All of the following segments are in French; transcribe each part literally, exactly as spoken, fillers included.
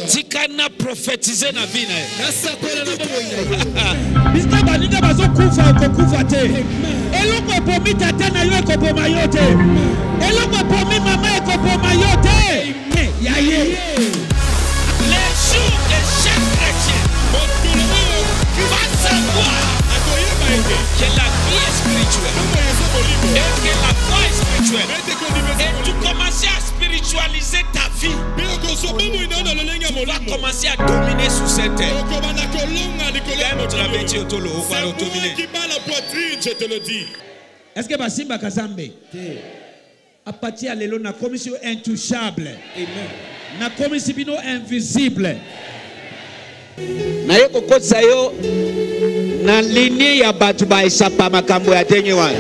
Tikana prophétiser na vie na ye. Biska baninga bazo kufa ko kufa te. Eloko pomi tata na yo ko poma yo te. Eloko pomi mama ko poma yo te. Ya ye. Les jours de chaque chrétien va savoir que la vie est spirituelle et que la foi est spirituelle. Et tu commences à spiritualiser ta vie. Tu vas commencer à dominer sur cette terre. Je te le dis. Est-ce que Basimba Kazambe à partir de la commission intouchable, la commission invisible. Na yoko kotsa yo na linie ya batu ba isapa makambo ya tenye wana.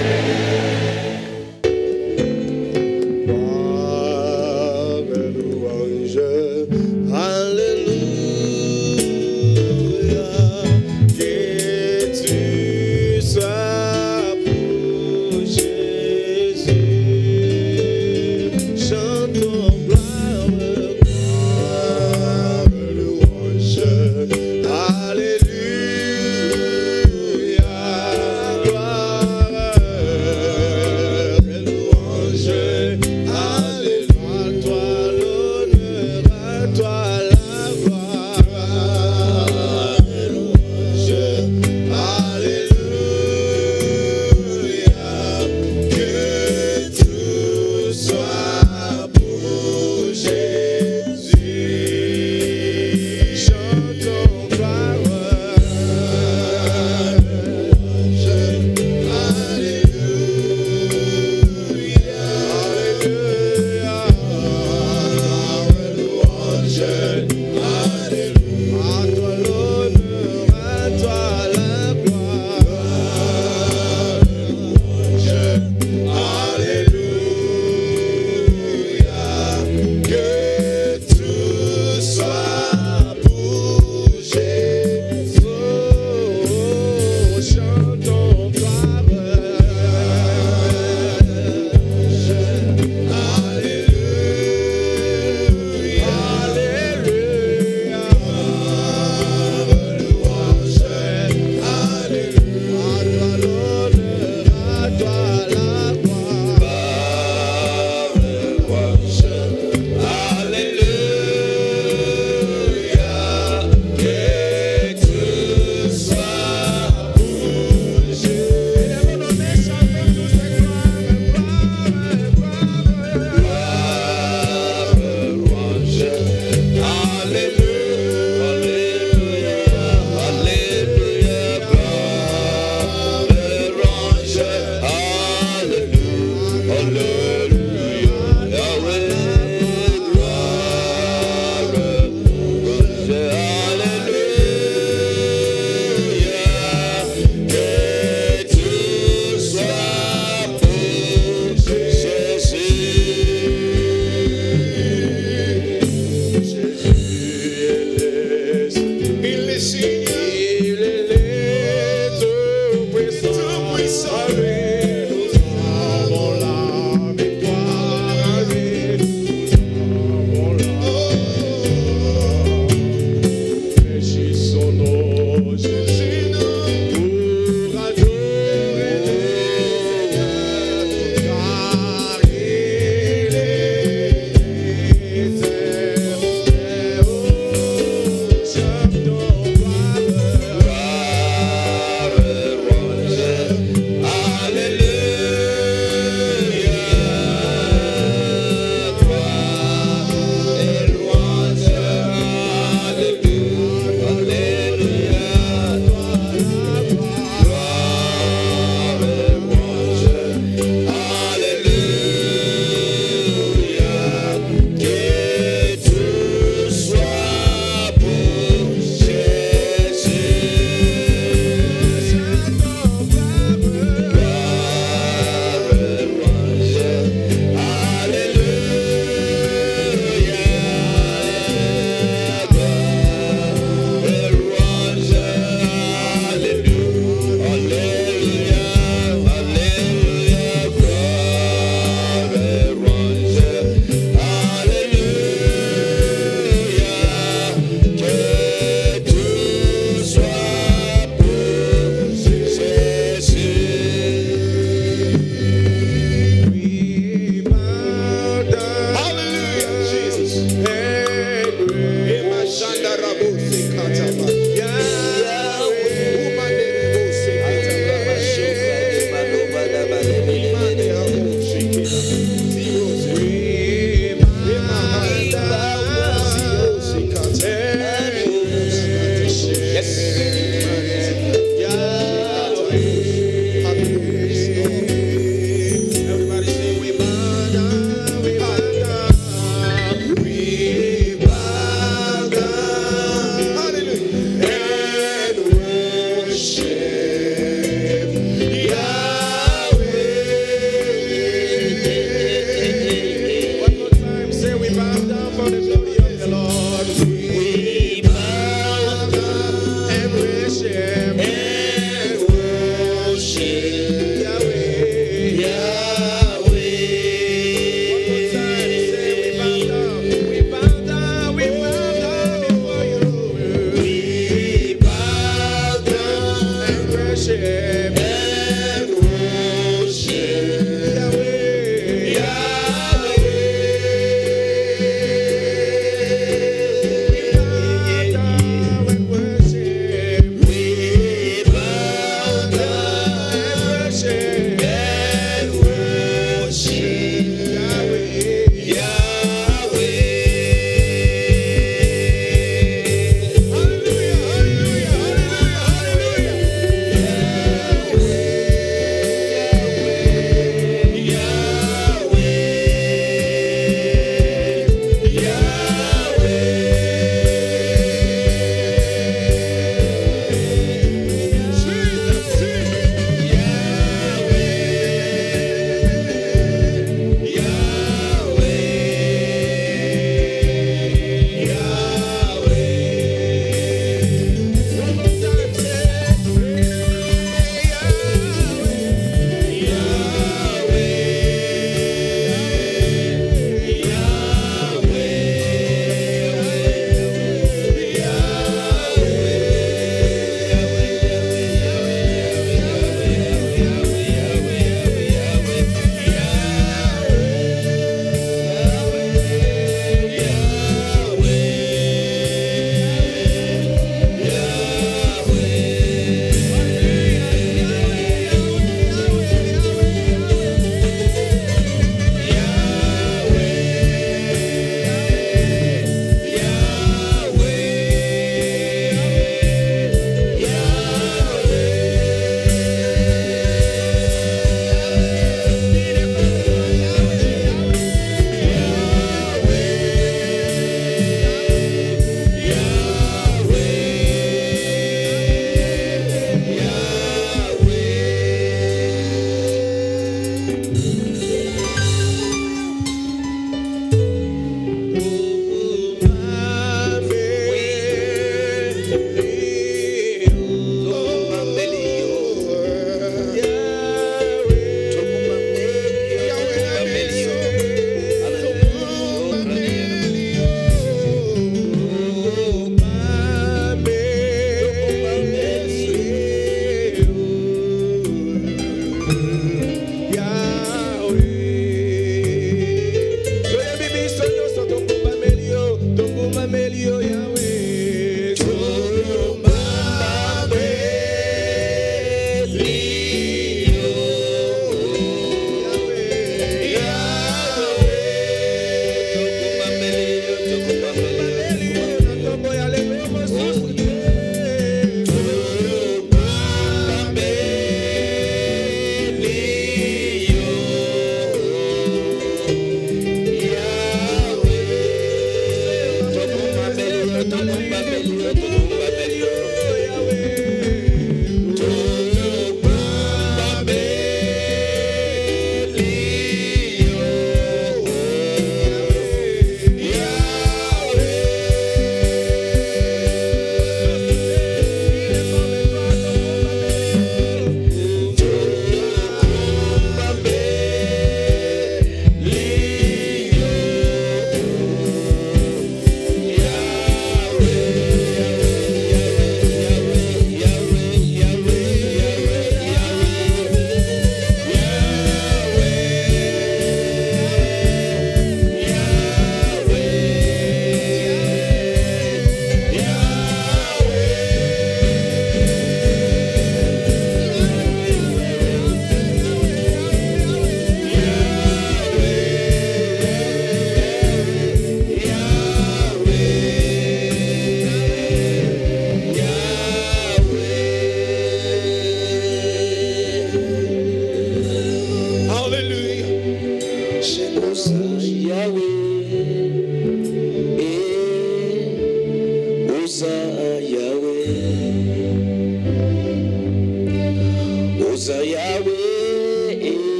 Alléluia, gloire.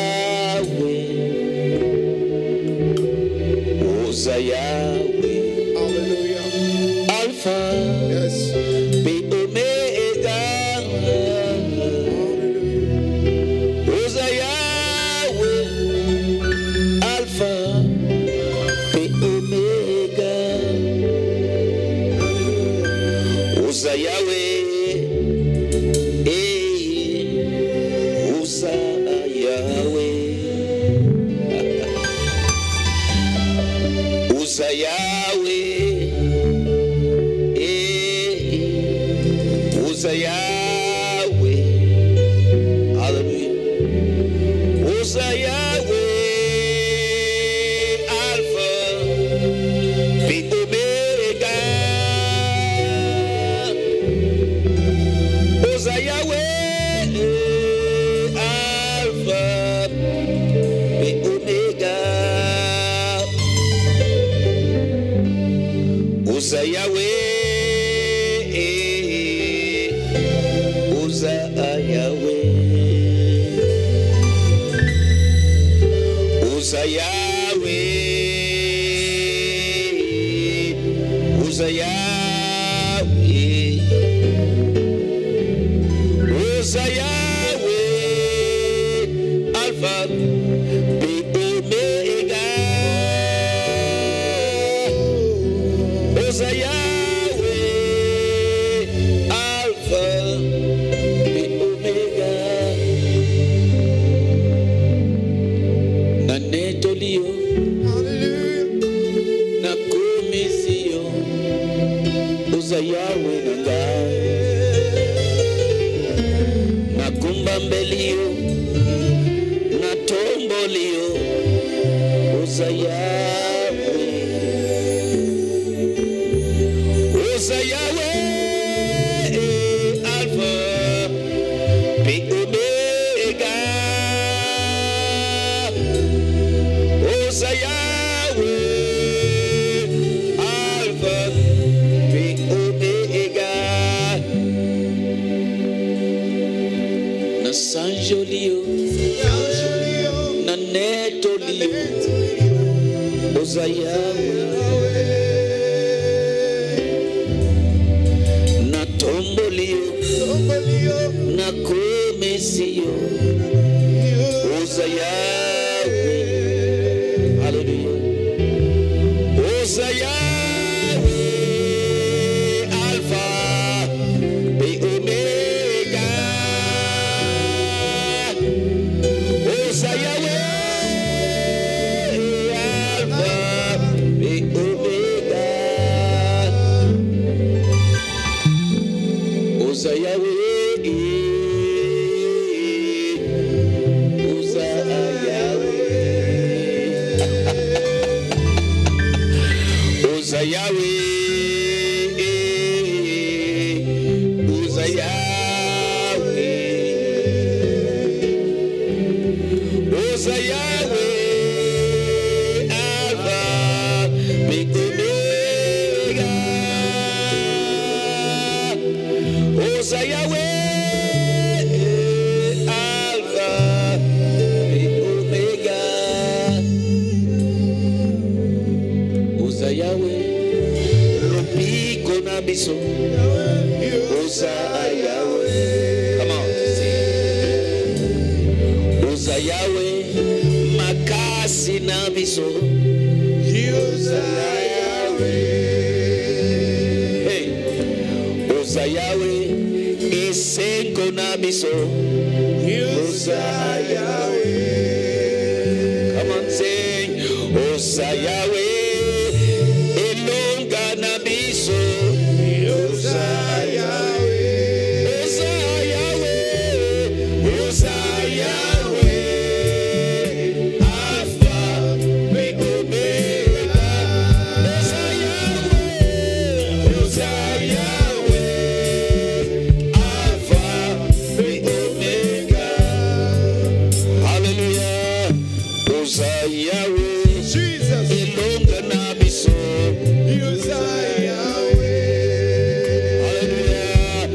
Yahweh, Oza Yahweh, Hallelujah. Alpha, Yes. be Omega, Oza Yahweh, Alpha, be Omega, Oza Yahweh.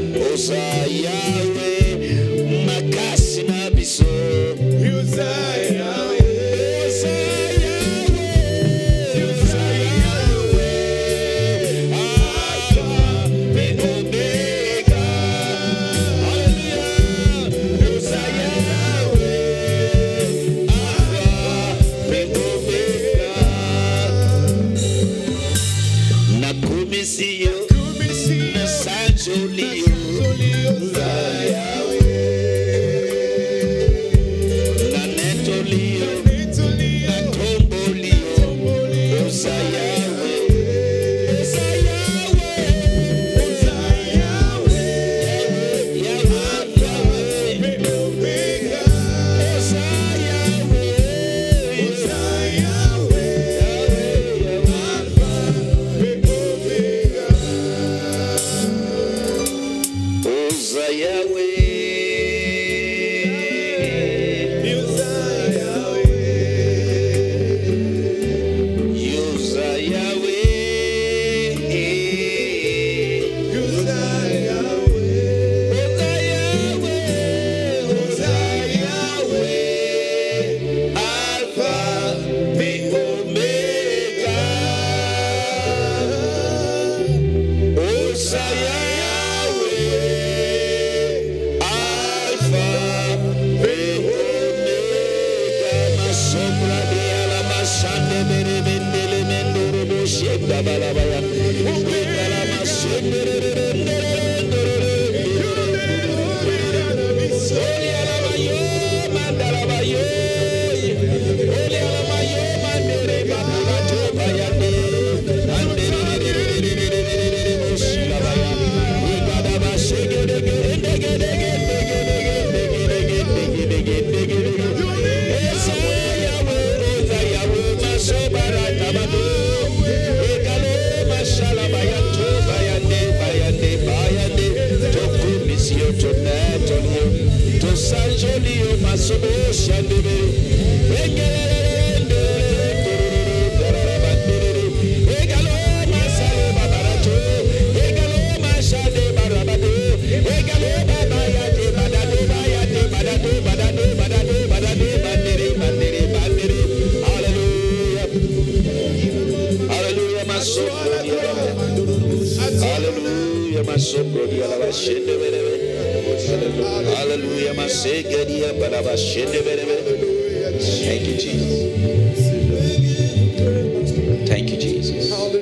Yahweh, Makasina Biso, Yahweh. Natolio, Natombolio, Oza Yahweh, Oza Yahweh, Oza Yahweh, Yahweh, Omega, Oza Yahweh, Oza Yahweh, Alpha, Omega, Oza Yahweh. Hallelujah, thank you, Jesus. Thank you, Jesus.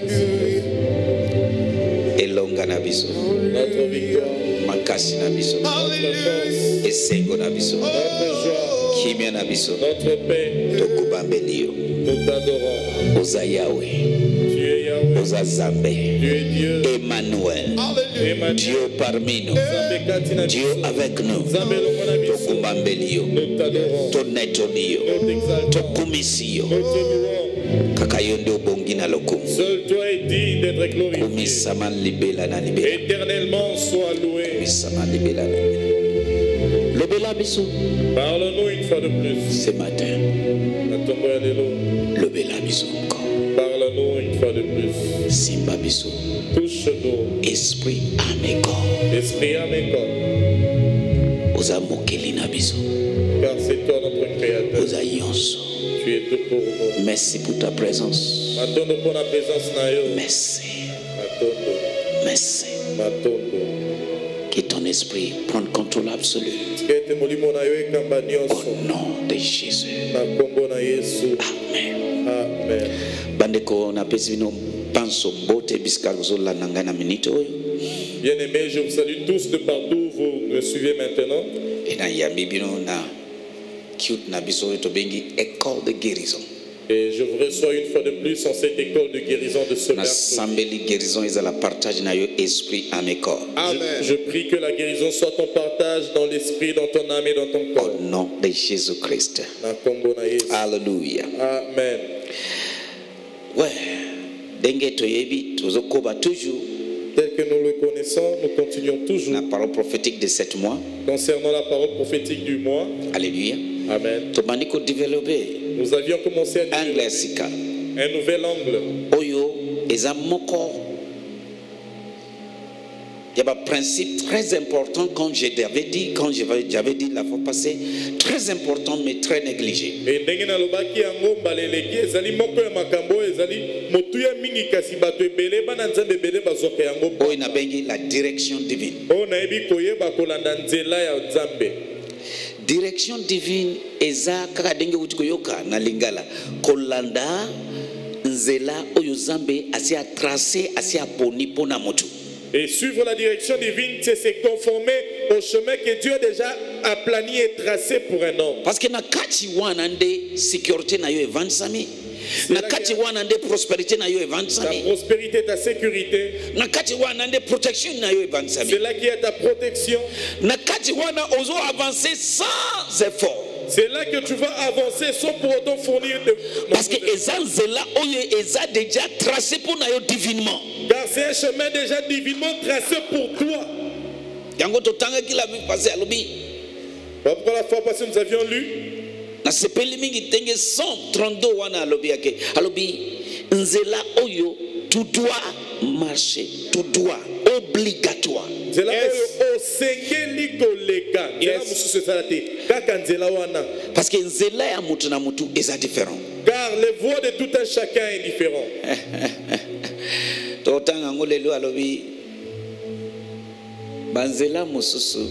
Elonga na biso. Notre victoire. Makasi na biso. Notre force. Esengo na biso. Notre joie. Kimia na biso. Notre paix. Tokubambelio. Nous t'adorons. Oza Yahweh. Tu es Yahweh. Oza Zambe. Tu es Dieu. Emmanuel. Emmanuel. Dieu parmi nous. Zambe katina Dieu biso. avec nous. Zambe longona biso. Tokubambelio. Nous t'adorons. Tonetonio. Nous t'exaltons. Tokumisio. Nous te louons. Kaka yo ndio bongi na lokumu. Seul toi est digne d'être glorifié. Kumisama libela na libela. Éternellement sois loué. Kumisama libela na libela. Lobela biso. Parle-nous une fois de plus. Ce matin. Atombo ya lelo. Lobela biso encore. Parle-nous une fois de plus. Simba biso. Touche-nous. Esprit ame corps. Esprit âme et corps. Oza mokeli na biso. Car c'est toi notre créateur. Oza yonso. Tu es tout pour nous. Merci pour ta présence. Matondo pour la présence na yo. Merci. Matondo. Merci. Matondo. Que ton esprit prenne contrôle absolu. Kete molimo na yo ekamba Au nyonso. nom de Jésus. Na kombo na Yesu. Amen. Amen. Bandeko na pesi bino panso bote bisika kozola na ngai na minute oyo. Bien-aimés, je vous salue tous de partout où vous me suivez maintenant. Et na yambi bino na cute na biso oyo tobengi école de guérison. Et je vous reçois une fois de plus en cette école de guérison de ce Na mercredi. sambeli guérison ezala partage na yo esprit ame corps. Je, je prie que la guérison soit ton partage dans l'esprit, dans ton âme et dans ton corps. Au nom de Jésus Christ. Na kombo na Yesu. Alléluia. Amen. Ouais. Denge toyebi tozokoba toujours Tel que nous le connaissons, nous continuons toujours la parole prophétique de sept mois. concernant la parole prophétique du mois. Alléluia. Amen. Tobandi ko développer Nous avions commencé à angle développer sika. un nouvel angle. Oyo eza moko. Il y a un principe très important, quand je t'avais dit, quand j'avais dit la fois passée, très important mais très négligé. Et ndenge na lobaki yango baleleki ezali moko ya makambo ezali motuya mingi kasi bato ebele bana nzambe ebele bazoka yango. Oyo na bengi la direction divine. Oyo nayebi koyeba kolanda nzela ya nzambe. Direction divine eza kaka denge uti koyoka na lingala kolanda nzela oyo nzambe asi a tracé asi a poni pona motu. Et suivre la direction divine, c'est se conformer au chemin que Dieu déjà aplani et tracé pour un homme. Parce que na kati wana nde sécurité na yo evansami. Na kati wana nde prospérité na yo Ta evansami. prospérité, ta sécurité. Na kati wana nde protection na yo evansami. C'est là qu'il y a ta protection. Na kati wana ozo avancer sans effort. C'est là que tu vas avancer sans pour autant fournir de... Parce que eza nzela oyo eza déjà tracé pour na yo divinement. Car c'est un chemin déjà divinement tracé pour toi. Yango totanga kila vie passé alobi. Pourquoi la fois passée nous avions lu? Na sepeli mingi tenge cent trente-deux wana alobi yake. Alobi nzela oyo tu dois marcher, tu dois obligatoire. Nzela oyo osengeli koleka. Nzela mususu ezala te. Kaka nzela wana. Parce que nzela ya mutu na mutu eza différent. Car les voies de tout un chacun est différent. Totanga ngolelo alobi banzela mususu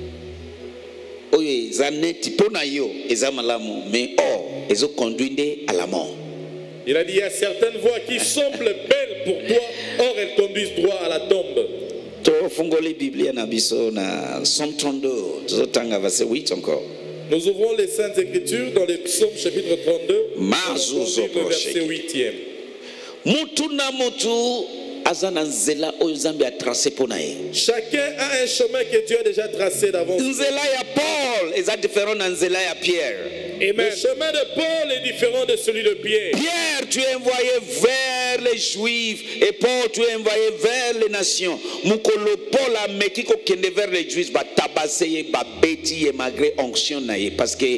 oyo eza neti pona yo eza malamu mais or ezo conduire à la mort. Il a dit il y a certaines voies qui semblent belles pour toi, or elles conduisent droit à la tombe. To fungoli Biblia na biso na Psaume trente-deux tozotanga verset huit encore. Nous ouvrons les Saintes Écritures dans les Psaumes chapitre trente-deux, Mazuzo le verset huitième. Mutu na mutu azana nzela oyo Nzambe a tracé pona ye. Chacun a un chemin que Dieu a déjà tracé d'avance. Nzela ya Paul eza différent na nzela ya Pierre. Amen. Le chemin de Paul est différent de celui de Pierre. Pierre, tu es envoyé vers les Juifs et Paul, tu es envoyé vers les nations. Mukolo Paul a meki ko kende vers les Juifs ba tabase ye ba beti ye malgré onction na ye parce que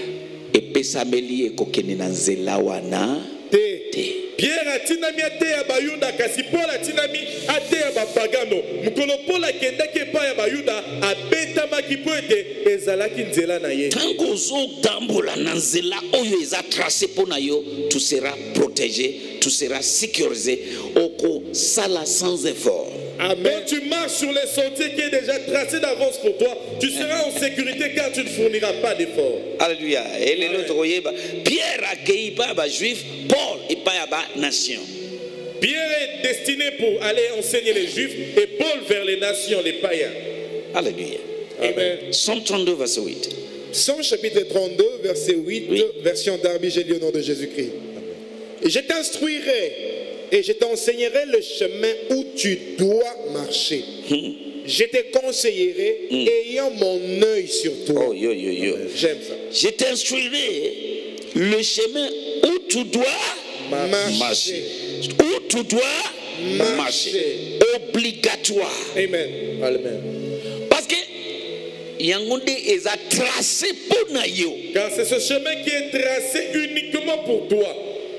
epesameli e ko kende na nzela wana te. Pierre a tinami ate ya bayuda kasi Paul a tinami ate ya bapagano. Mukolo Paul a kendaki epai ya bayuda abetamaki po ete ezalaki nzela na ye. Tango ozotambola na nzela oyo eza tracé pona yo, tu seras protégé, tu seras sécurisé, oko sala sans effort. Amen. Quand tu marches sur les sentiers qui est déjà tracé d'avance pour toi, tu seras en sécurité car tu ne fourniras pas d'efforts. Alléluia. Et les autres, Pierre a accueilli par les Juifs, Paul et pas la nation. Pierre est destiné pour aller enseigner les Juifs et Paul vers les nations, les païens. Alléluia. Amen. Psaume trente-deux, verset huit. Psaume chapitre trente-deux, verset huit, oui. Version Darby, j'ai lu au nom de Jésus-Christ. Et je t'instruirai et je t'enseignerai le chemin où tu dois marcher. Hmm. Je te conseillerai hmm. ayant mon œil sur toi. Oh, yo, yo, yo. J'aime ça. Je t'instruirai le chemin où tu dois marcher. marcher. Où tu dois marcher. marcher. Obligatoire. Amen. Amen. Parce que Yangonde est tracé pour nayo. Car c'est ce chemin qui est tracé uniquement pour toi.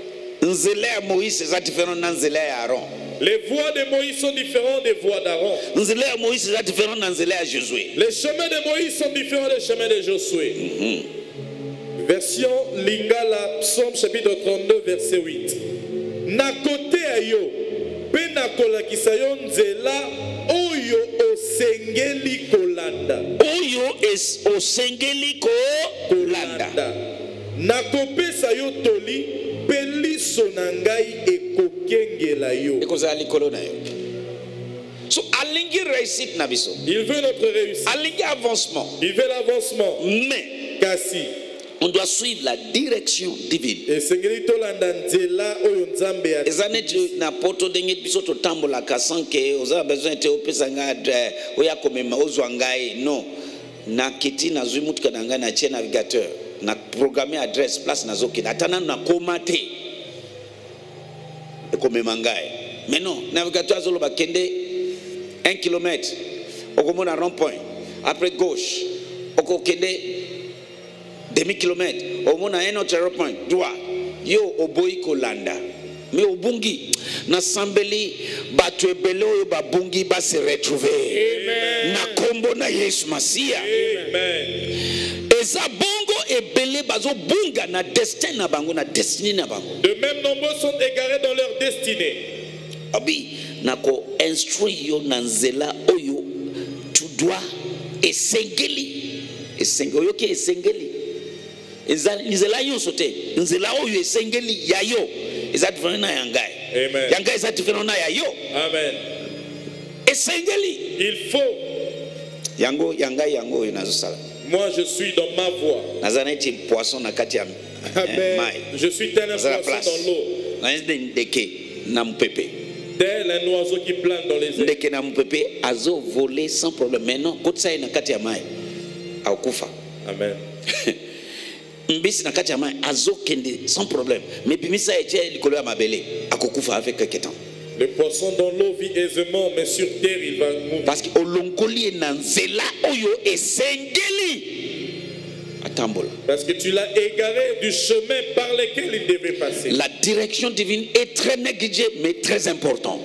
Nzela Moïse est différent de Nzela Aaron. Les voies de Moïse sont différentes des voies d'Aaron. Nzela Moïse est différent de Nzela Josué. Les chemins de Moïse sont différents des chemins de Josué. Mm-hmm. Version Lingala, Psaume chapitre trente-deux, verset huit. Na kote ayo, pe na kolakisa yo nzela oyo osengeli kolanda. Oyo es osengeli kolanda. Na kopesa yo toli. Peliso nangai ekokengela yo. Ekoza likolo na yo. So alingi réussite na biso. Il veut notre réussite. Alingi avancement. Il veut l'avancement. Mais kasi on doit suivre la direction divine. Et sengeli tolanda nzela oyo nzambe ya. Ezaneti na poto denge biso to tambola kasanke oza besoin te opesa nga oya komema ozwa ngai non. Na kiti na zui mutuka na ngai na tie navigateur. Na programme adresse place na zoki atana na komate e komema ngai mais non navigateur azolo bakende un kilomètre okomona rond point après gauche okokende demi kilomètre omona un autre rond point droit yo oboyi kolanda mais obungi na sambeli bato ebele oyo babungi ba se retrouver na kombo na Yesu Masia. Amen. Eza bongo ebele bazo bunga na destin na bango na destinée na bango. De même nombreux sont égarés dans leur destinée. Abi nako instruire yo na nzela oyo tu dois esengeli esengeli oyo ke esengeli nzela yo sote nzela oyo esengeli ya yo eza différent na yangai. Amen. Yangai eza différent na ya yo. Amen. Esengeli il faut yango yangai yango oyo nazo sala. Moi, je suis dans ma voie. naza neti poisson na kati ya Amen. mai Je suis tel un naza na poisson place dans l'eau, naza ndeke na mopepe tel un oiseau qui plane dans les airs. ndeke na mopepe azovoler sans problème. Maintenant kotisa ye na kati ya mai akufa. Amen. Mbisi na kati ya mai azokende sans problème, mais bimisa ye tie likolo ya mabele akokufa avec quelque temps. Le poisson dans l'eau vit aisément, mais sur terre, il va mourir. Parce que olonkoli ye na nzela oyo esengeli atambola. Parce que tu l'as égaré du chemin par lequel il devait passer. La direction divine est très négligée mais très importante.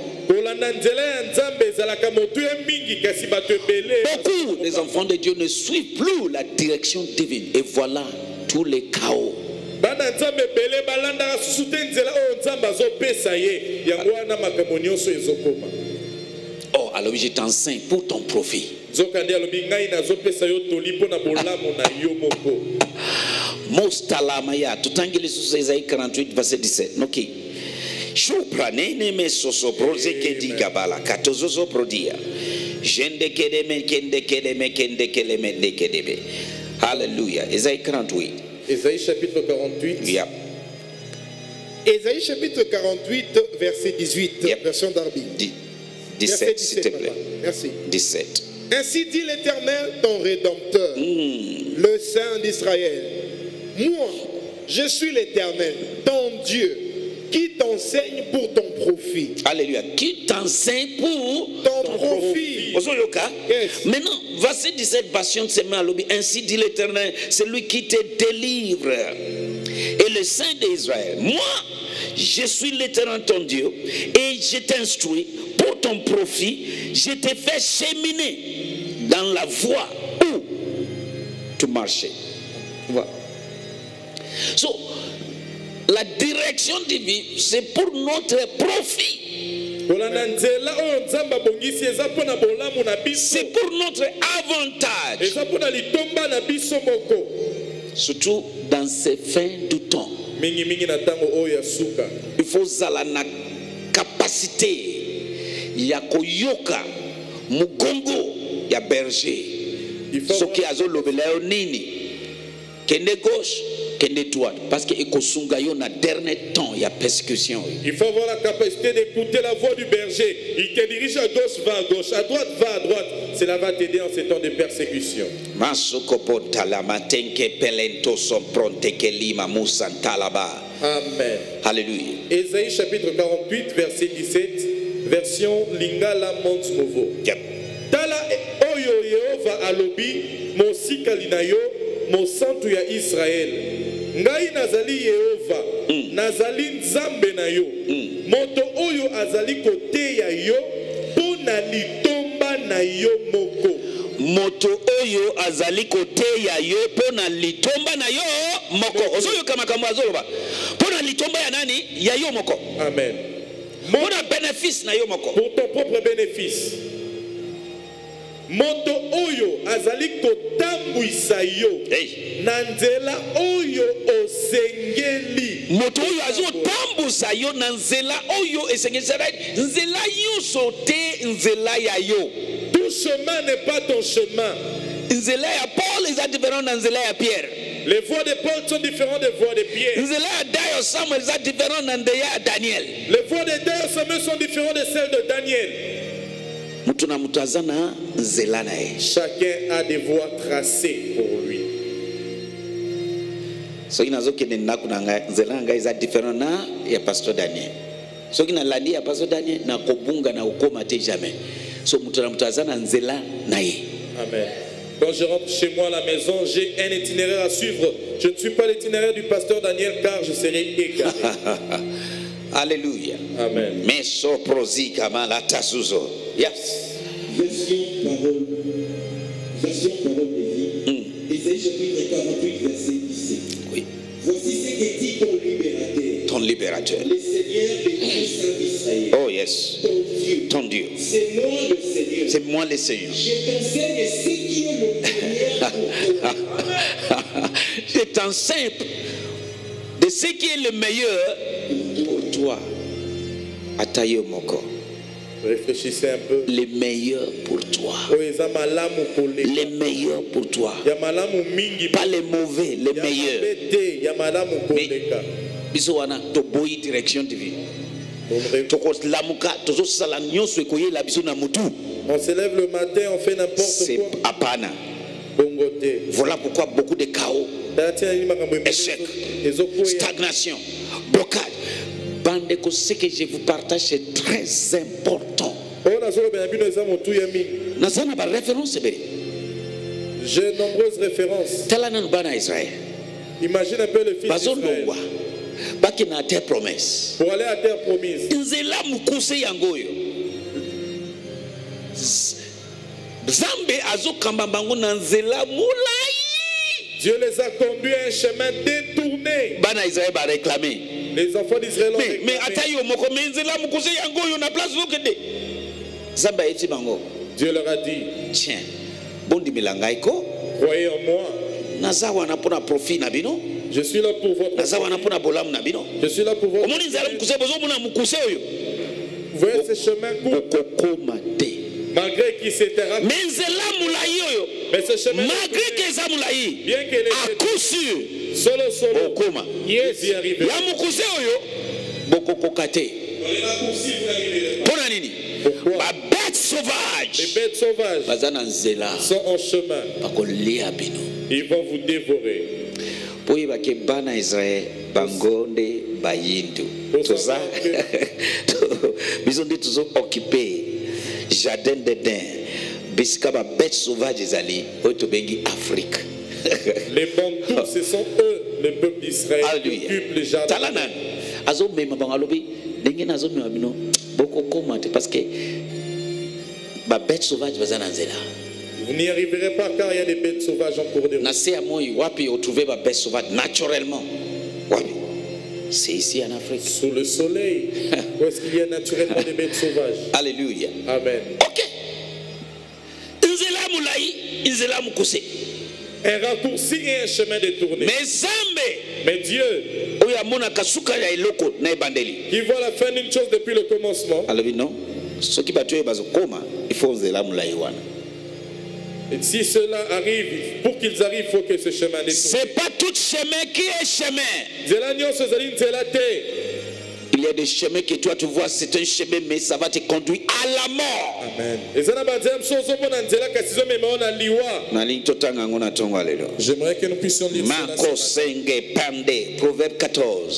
Beaucoup des enfants de Dieu ne suivent plus la direction divine et voilà tous les chaos. Oh, alors je t'enseigne pour ton profit. Mostalamaya, tout angeli sous Isaïe quarante-huit, verset dix-sept. Ok. Chupra nene me soso proze kedi gabala katozozo prodia. Jende kede me kende kede me kende kede me de kede be. Alléluia. Isaïe quarante-huit. Isaïe chapitre quarante-huit. Yep. Ésaïe chapitre quarante-huit, verset dix-huit, Yep. version Darby. Di- Verset dix-sept, s'il te plaît. papa. Merci. dix-sept. Ainsi dit l'Éternel, ton Rédempteur, le Saint d'Israël. Moi, je suis l'Éternel, ton Dieu, qui t'enseigne pour ton profit. Alléluia. Qui t'enseigne pour Ton profit. Ozoyoka. Yes. Maintenant, verset dix-sept, passion de ses à l'obé. Ainsi dit l'Éternel, c'est lui qui te délivre. Et le Saint d'Israël. Moi, je suis l'Éternel ton Dieu, et je t'instruis pour ton profit. Je te fais cheminer dans la voie où tu marchais. Voilà. So, la direction divine, c'est pour notre profit. C'est pour notre avantage. Surtout dans ces fins du temps. Il faut zala na capacité ya koyoka mugongo ya berger. Soki azolobela yo nini kende gauche kende droite parce que ekosunga yo na dernier temps ya persécution. Il faut avoir la capacité d'écouter la voix du berger. Il te dirige à gauche, va à gauche, à droite, va à droite. Cela va t'aider en ces temps de persécution. Masukopo talama tenke pelento son pronte kelima musantalaba. Amen. Alléluia. Ésaïe chapitre quarante-huit, verset dix-sept, version Lingala Mont Nouveau. Yep. Tala oyo Yehova alobi mosika linayo mosantu ya Israël. Ngai nazali Yehova, mm. nazali nzambe na yo. Mm. Moto oyo azali kote ya yo po na litomba na yo moko. Moto oyo azali kote ya yo po na litomba na yo moko. Ozoyo kama kama azoloba. Po na litomba ya nani? Ya yo moko. Amen. Po na bénéfice na yo moko. Pour ton propre bénéfice. Moto oyo azali kotambwisa yo Hey. na nzela oyo osengeli. Moto oyo azotambwisa yo na nzela oyo esengeli. Nzela nyonso te nzela ya yo. Tout chemin n'est pas ton chemin. Nzela ya Paul eza différent na nzela ya Pierre. Les voies de Paul sont différentes des voies de Pierre. Nzela ya Dayo Samuel eza différent na ndeya ya Daniel. Les voies de Dayo Samuel sont différentes de celles de Daniel. Mutu na mutu aza na nzela na ye. Chacun a des voies tracées pour lui. Soki nazokende ndako na ngai nzela ngai eza différent na ya pasteur Daniel. Soki nalandi ya pasteur Daniel na kobunga na ukoma te jamais. So mutu na mutu aza na nzela na ye. Amen. Quand je rentre chez moi à la maison, j'ai un itinéraire à suivre. Je ne suis pas l'itinéraire du pasteur Daniel car je serai égaré. Alléluia. Amen. Meso prozika malata suzo. Yes. Version parole, version parole de vie, Ésaïe chapitre quarante-huit, verset dix-sept. Oui. Voici ce que dit ton libérateur, Ton libérateur. le Seigneur des dieux saints d'Israël, Oh yes. ton Dieu. Ton Dieu. C'est moi le Seigneur. C'est moi le Seigneur. Je t'enseigne ce qui est le meilleur pour toi. Je t'enseigne de ce qui est le meilleur pour toi. Ataye moko. Réfléchissez un peu. les meilleurs pour toi. Les meilleurs pour toi. Pas les mauvais, les meilleurs. Mais, biso wana to boyi direction divine. Toko lamuka tozo sala nyonso ekoye la biso na mutu. On se lève le matin, on fait n'importe C'est quoi. apana. Bongoté. Voilà pourquoi beaucoup de chaos, échec, stagnation, blocage. Bandeko, ce que je vous partage, c'est très important. Nazana ba référence be. J'ai de nombreuses références. Talanan bana Israël. Imagine un peu le fils Bazondo d'Israël. wa. Baki na terre promesse. Pour aller à terre promise. Nzela mukuse yangoyo. Zambe azokamba bango na nzela mulai. Dieu les a conduits à un chemin détourné. Bana Israël ba réclamer. Les enfants d'Israël ont Mais réclamé. mais atayo moko menzela mukuse yangoyo na place lokende. Zamba eti bango. Dieu leur a dit, Tiens. Bondi milangaiko. croyez en moi. Naza wana pona profit na bino. Je suis là pour votre Naza wana pona bolamu na bino. Je suis là pour votre Omoni nzela mukuse bozo mona mukuse oyo. Vous voyez ce chemin court. Okokoma te. Malgré qu'il s'était raconté. Mais nzela mulai oyo. Mais ce chemin Malgré que eza mulai. bien qu'elle À ait coup sûr. solo solo. Okoma. Yes, y arriver. Ya mukuse oyo. Bokokoka te. Pona nini? Pourquoi? Ba bête Les sauvage. bêtes sauvages Baza na nzela. sont en chemin. Bakolia bino. Ils vont vous dévorer. Po yeba ke bana Israël bangonde bayindu. Toza. Biso nde tuzo occuper jardin d'Éden. Bisika ba bête sauvage ezali oyo tobengi Afrique. Les Bantous, ce sont eux, le peuple d'Israël, qui occupent le jardin. Talanan. Azo mema bangalobi ndenge nazo mema bino boko koma te parce que ba bête sauvage bazana nzela. Vous n'y arriverez pas car il y a des bêtes sauvages en cours de route. Na se amoyi wapi otrouver ba bête sauvage naturellement. Wapi? C'est ici en Afrique. Sous le soleil, où est-ce qu'il y a naturellement des bêtes sauvages? Alléluia. Amen. OK. Nzela mulai, nzela mukuse. Un raccourci et un chemin détourné. Mais Zambe Mais Dieu, oyo amona kasuka ya eloko na ebandeli. qui voit la fin d'une chose depuis le commencement, Alobi non. Soki bato oyo bazokoma, il faut nzela mulai wana. et si cela arrive, pour qu'ils arrivent, il faut que ce chemin détourné. C'est pas tout chemin qui est chemin. Nzela nyonso ezali nzela te. Il y a des chemins que toi tu vois, c'est un chemin, mais ça va te conduire à la mort. Amen. Eza na banzela mosusu ozomona nzela kasi ezomema yo na liwa. Nalingi totanga yango na ntongo ya lelo. J'aimerais que nous puissions lire cela. Marco senge pande, Proverbe quatorze.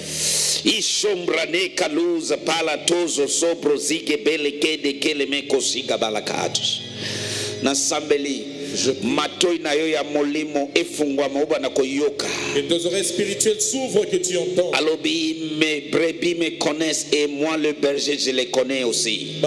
Ishombrane kaluza pala tozo sobro zige bele kede kele meko siga balakatus. Na sambeli matoi na yo ya molimo efungwa mauba na koyoka. Que tes oreilles spirituelles s'ouvrent, que tu entends. Alobi mes brebis me connaissent et moi le berger je les connais aussi.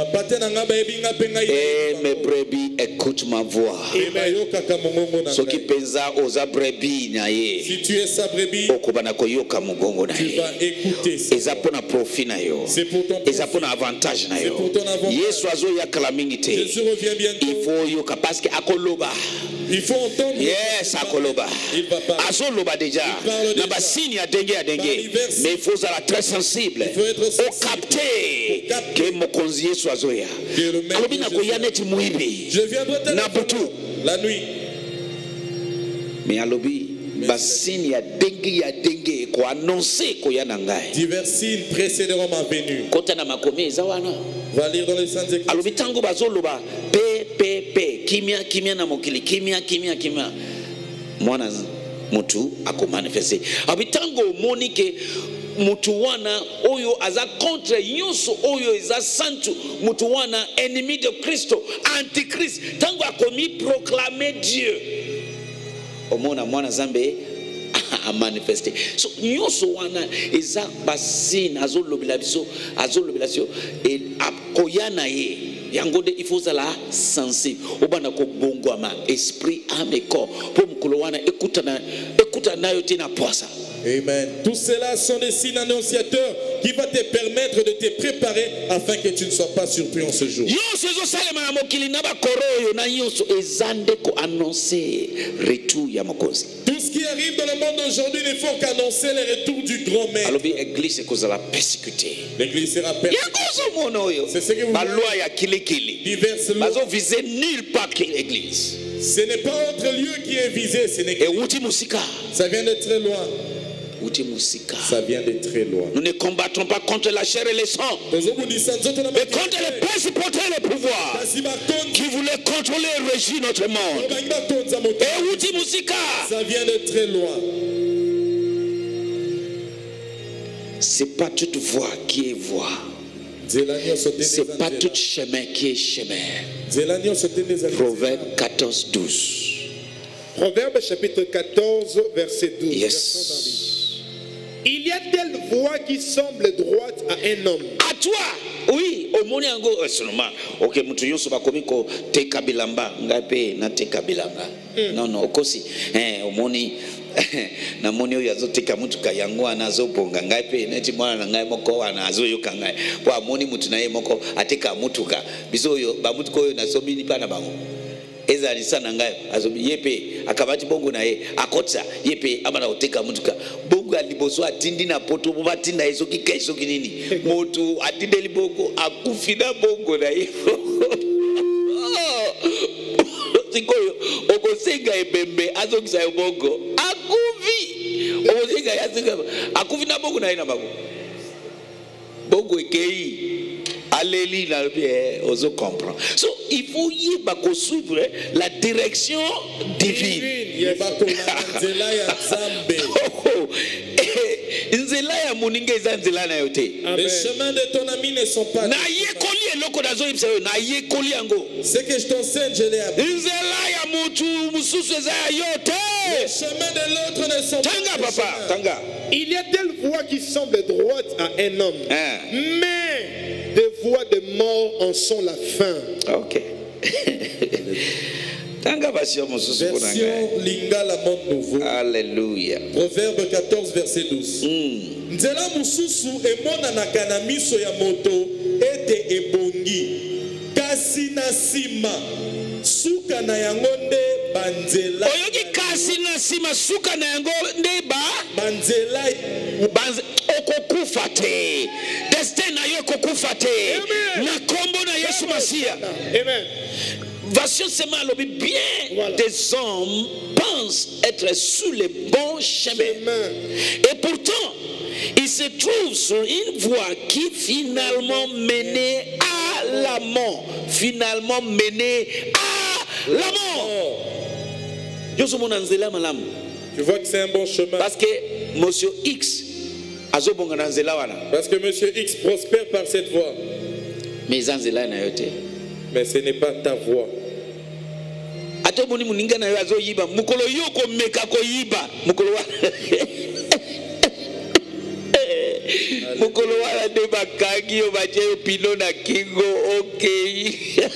Et mes brebis écoutent ma voix. Ce qui pensa aux brebis na ye. Si tu es sa brebis, Okobana koyoka mugongo na tu ye. vas écouter ça. Eza pona profit na yo. C'est pour ton Eza profit. pona avantage na C'est yo. pour ton avantage. Yesu azo yakala mingi te. Jésus revient bientôt. Il faut yoka parce que akoloba. Il faut entendre. Yes, akoloba. Il va parler. Azoloba déjà. Il parle déjà. Na basini ya dengue ya Par dengue. les versets. Mais il faut être très sensible. Il faut être Au sensible. capter Pour capter. que mokonzi Yesu azoya. Que le maître Alobi na Jésus- koya neti muibi. Je viendrai te Na butu. la nuit. Mais alobi basini ya dengue ya dengue ko annoncer koya na ngai. Divers signes précéderont ma venue. Kota na makomi eza wana. Va lire dans les Saintes Écritures. Alobi tango bazoloba pe pe pe kimia kimia na mokili kimia kimia kimia mwana mutu ako manifester. Alobi tango omoni ke mutu wana oyo aza contre nyonso oyo eza santu mutu wana ennemi de Kristo antichrist tango akomi proclamer Dieu omona mwana Zambe a manifester. So nyonso wana eza basine azolobela biso azolobela biso et akoyana ye yango de il faut la sensible obana ko bongwama esprit âme et corps pour mukolo wana écoute na écoute na yo tina poisa Amen. Tout cela sont des signes annonciateurs qui vont te permettre de te préparer afin que tu ne sois pas surpris en ce jour. yonso ezosalema na mokili na bakoro oyo na nyonso eza nde koannonce retour ya mokonzi. Tout ce qui arrive dans le monde aujourd'hui ne faut qu'annoncer le retour du grand maître. alobi église ekozala persécuté. L'église sera persécutée. yango ozomona oyo C'est ce que vous balwa ya kilikili diverses lois. bazovise nulle part que l'église Ce n'est pas autre lieu qui est visé, ce n'est que ewuti musika ça vient de très loin. uti musika. Ça vient de très loin. Nous ne combattons pas contre la chair et le sang, mais contre les principautés et les pouvoirs qui voulaient contrôler et régir notre monde. Et uti musika. Ça vient de très loin. C'est pas toute voie qui est voie. C'est pas tout chemin qui est chemin. Proverbe quatorze, douze. Proverbe chapitre quatorze, verset douze. Yes. Il y a telle voie qui semble droite à un homme. À toi, oui, au moni ango seulement. OK, mutu yonso bakomi ko teka bilamba ngape na teka bilamba. Non non, okosi. Eh, au moni na moni oyo azoteka mutu ka yango anazobonga ngape neti mwana na ngai moko wana azoyoka ngai. Po amoni mutu na ye moko ateka mutu ka. Biso oyo ba mutu ko oyo na sobini pa na bango. Ezali sana ngai azobi yepe akabati bongo na ye akotsa yepe amana oteka mutuka bongo aliboso atindi na poto bo batinda yeso kikeso kinini moto atindeli bongo akufina bongo na ye sikoyo okosenga ebembe azokisa yo bongo akufi okosenga yasinga akufina bongo na ye na bango bongo ekei. Alléluia, on comprend. So, il faut y suivre la direction divine. Les chemins de ton ami ne sont pas. Ce que je t'enseigne, je l'ai appris. Les chemins de l'autre ne sont Tanga, pas. papa, tanga. Il y a telle voie qui semble droite à un homme, Hein. mais des voies de mort en sont la fin. Ok. Tanga version mosusu kuna ngai. Version Lingala Monde Nouveau. Alléluia. Proverbe quatorze, verset douze. Mm. Nzela mususu emonanaka na miso ya moto ete ebongi kasi na sima suka na yango nde banzela Oyoki kasi na sima suka na yango nde ba banzela banze okokufa te. Destin na yo kokufa te. Amen. Na kombo na Yesu Masia. Amen. Version sema lobi bien Voilà. des hommes pensent être sur le bon chemin. Chemin. Et pourtant, ils se trouvent sur une voie qui finalement menait à la mort. Finalement menait à la mort. Yosomona nzela malamu. Tu vois que c'est un bon chemin. Parce que monsieur X azobonga na nzela wana. Parce que monsieur X prospère par cette voie. Mais eza nzela na yo te. Mais ce n'est pas ta voie. Ate boni muninga na yo azoyiba mukolo yo ko meka ko yiba mukolo wa mukolo wa de bakangi yo baje yo pino na kingo okay.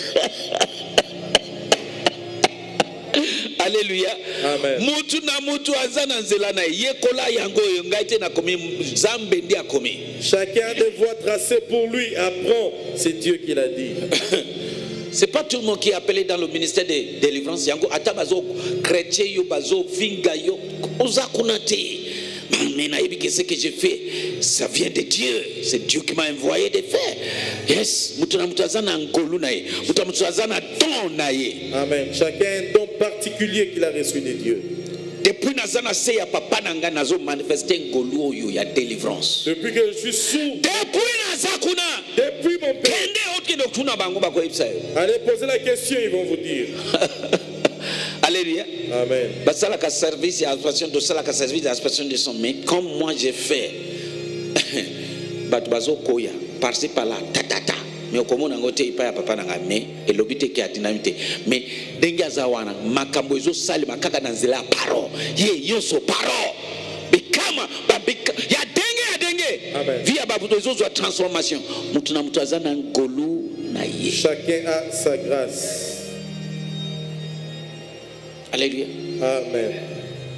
Alléluia. Amen. Mutu na mutu azana nzela na yekola yango yo ngaite na komi zambe ndi akomi. Chacun a des voies tracées pour lui. Apprends, c'est Dieu qui l'a dit. C'est pas tout le monde qui est appelé dans le ministère de délivrance. Yango ata bazo chrétien yo bazo vinga yo oza kunate. Mais naïbi que ce que j'ai fait, ça vient de Dieu. C'est Dieu qui m'a envoyé de faire. Yes, mutuna mutazana ngolu nae. Mutuna mutazana don nae. Amen. Chacun a un don particulier qu'il a reçu de Dieu. Depuis nazana se ya papa nanga nazo manifester ngolu oyo ya délivrance. Depuis que je suis sourd, Depuis nazakuna. depuis mon père, Kende otki dokuna bango bako ipsa yo. allez poser la question, ils vont vous dire. Alléluia. Amen. Basala ka service ya aspiration de sala ka service d'aspiration de son, mais comme moi j'ai fait bat bazo koya par-ci par-là ta ta ta mais okomona ngote ipa ya papa nanga mais elobite ki atinamite mais denga zawana makambo ezo sali makaka na nzela paro ye yoso paro bikama babika ya denge ya denge Amen. via babuto ezo zo transformation mutu na mutu azana ngolu na ye. Chacun a sa grâce. Alléluia. Amen.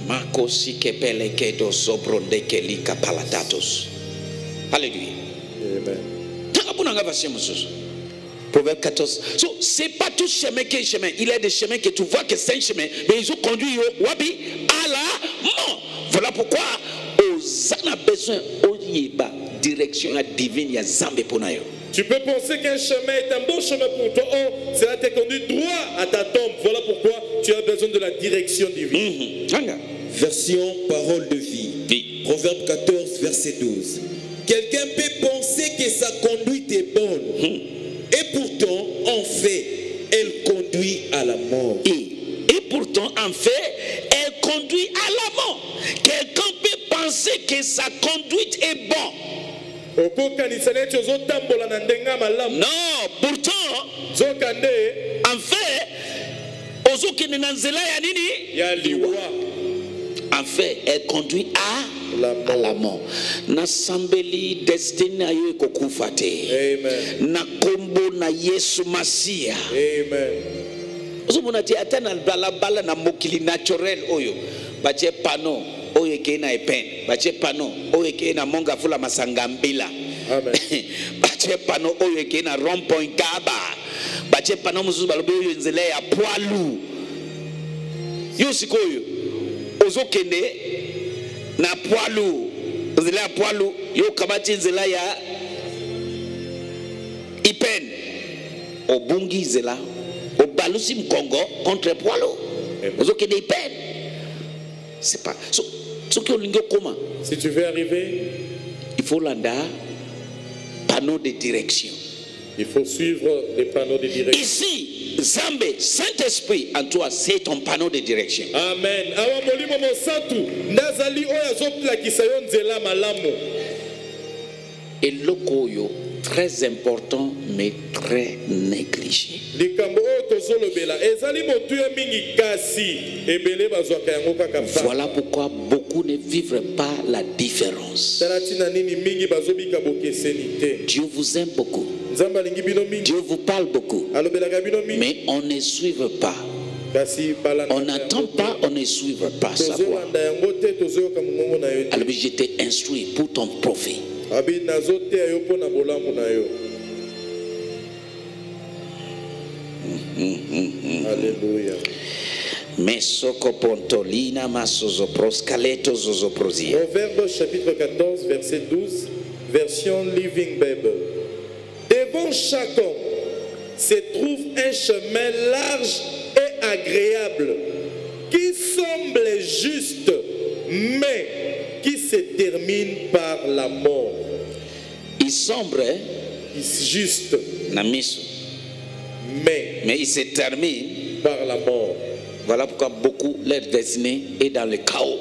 Makosi kepele kedo sobronde kelika palatatos. Alléluia. Amen. Takabunanga verset mususu. Proverbe quatorze. So, c'est pas tout chemin qui est chemin. Il y a des chemins que tu vois que c'est un chemin, mais ils ont conduit au wabi à la mort. Voilà pourquoi on a besoin de direction divine, il y a Zambé Ponayo. Tu peux penser qu'un chemin est un bon chemin pour toi. Oh, cela te conduit droit à ta tombe. Voilà pourquoi tu as besoin de la direction divine. Mm-hmm. Version parole de vie. Oui. Proverbe quatorze, verset douze. Quelqu'un peut penser que sa conduite est bonne. Mm. Et pourtant, en fait, elle conduit à la mort. Et, et pourtant, en fait, elle conduit à la mort. Quelqu'un peut penser que sa conduite est bonne. Non, pourtant, en fait, en fait, elle conduit à la mort. À la mort. Na sambeli destiny ayo kokufate. Amen. Na kombo na Yesu Masia. Amen. Ozomona ti atana bala bala na mokili naturel oyo. Bache pano oyo ke na epen. Bache pano oyo ke na monga fula masangambila. Amen. Bache pano oyo ke na rond-point Kaba. Bache pano mususu balobi oyo nzela ya poilu. Yo sikoyo ozokende na poilu nzela ya poilu yo kabati nzela ya ipen obungi nzela obalusi mkongo contre poilu ozokende ipen c'est pas so so que olingo koma si tu veux arriver il faut landa panneau de direction, il faut suivre les panneaux de direction. Ici Zambé, Saint-Esprit en toi, c'est ton panneau de direction. Amen. Awa molimo mosantu nazali oyo azoplakisa yo nzela malamu. Et lokoyo très important mais très négligé. Likambo oyo tozolobela ezali motuya mingi kasi ebele bazwaka yango kaka. Voilà pourquoi beaucoup ne vivent pas la différence. Taratina nini mingi bazobika bokeseni te. Dieu vous aime beaucoup. Dieu Dieu vous parle beaucoup. Mais on ne suit pas. On n'attend pas, on ne suit pas sa voix. Alors je t'ai instruit pour ton profit. Alléluia. Proverbe chapitre quatorze, verset douze, version Living Bible. Devant chaque homme se trouve un chemin large et agréable qui semble juste, mais qui se termine par la mort. Il semble juste, mais, mais il se termine par la mort. Voilà pourquoi beaucoup leur destinée est dans le chaos.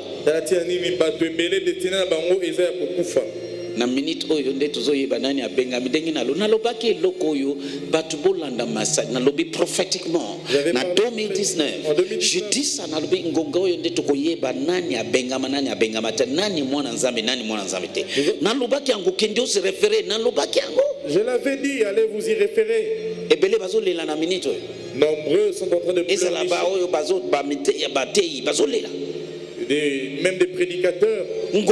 Na minute oyo nde tozoyeba nani abengami ndenge nalo nalobaki eloko oyo bato bolanda masa nalobi prophétiquement na deux mille dix-neuf je dis ça nalobi ngonga oyo nde tokoyeba nani abengama nani abengama te nani mwana nzambe nani mwana nzambe te nalobaki yango kende ose référer nalobaki yango je l'avais dit allez vous y référer ebele bazolela na minute oyo nombreux sont en train de pleurer ezala ba oyo bazo ba mite ya batei bazolela des, même des prédicateurs.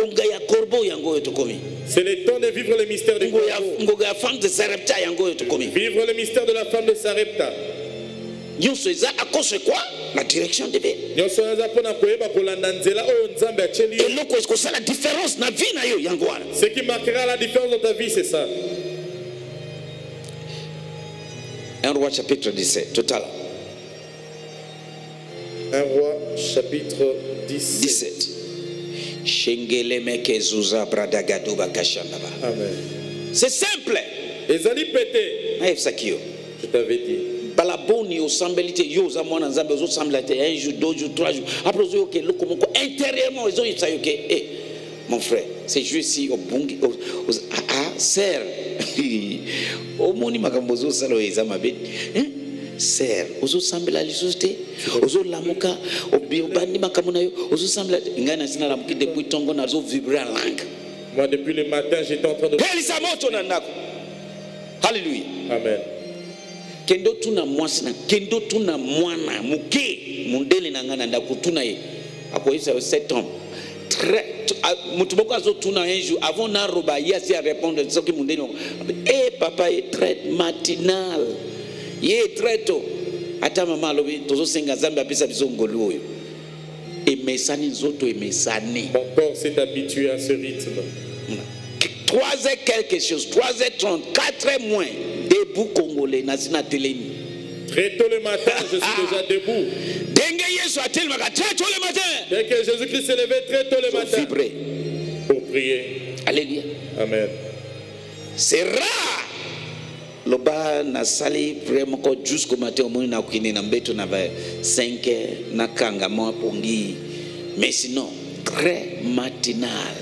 C'est le temps de vivre le mystère de Vivre le mystère de la femme de Sarepta. À cause de quoi? La direction de Dieu. Et la différence na vie na yo yangwana. Ce qui marquera la différence dans ta vie, c'est ça. Un roi chapitre dix-sept, total. Un roi chapitre dix-sept. Amen. C'est simple. Ezali pété. Je t'avais dit. Balaboni au sambelité yo za mwana nzambe zo sambelité un jour deux jours trois jours après zo ke loko moko intérieurement ils ont eu ça que eh mon frère c'est juste ici au bungi ah sœur au moni makambo zo salo eza mabe hein sœur ozo sambela lisosité ozo lamuka obandi makambo na yo ozo sambela ngana sina lamuki depuis tongo na zo vibrer en langue. Moi depuis le matin j'étais en train de Pelisa moto na ndako. Alléluia. Amen. Kendo tuna mwasina kendo tuna mwana muke mundele na ngana ndako tuna ye akoyisa sept hommes très mutu moko azotuna un jour avant na roba yasi à répondre soki mundeni eh papa est très matinal ye très tôt ata mama alobi tozosenga Nzambe apesa biso ngolu oyo emesani nzoto emesani. Mon corps s'est habitué à ce rythme. trois heures quelque chose, trois heures trente, quatre heures moins, debout congolais, Nazina Teleni. Très tôt le matin, je suis déjà debout. Très tôt le matin. Dès que Jésus-Christ s'est levé très tôt le matin. Vibrer. Pour prier. Alléluia. Amen. C'est rare. Loba na sali vraiment ko jusqu'au matin au moins na kini na mbeto na cinq heures na kanga mo pongi. Mais sinon très matinal.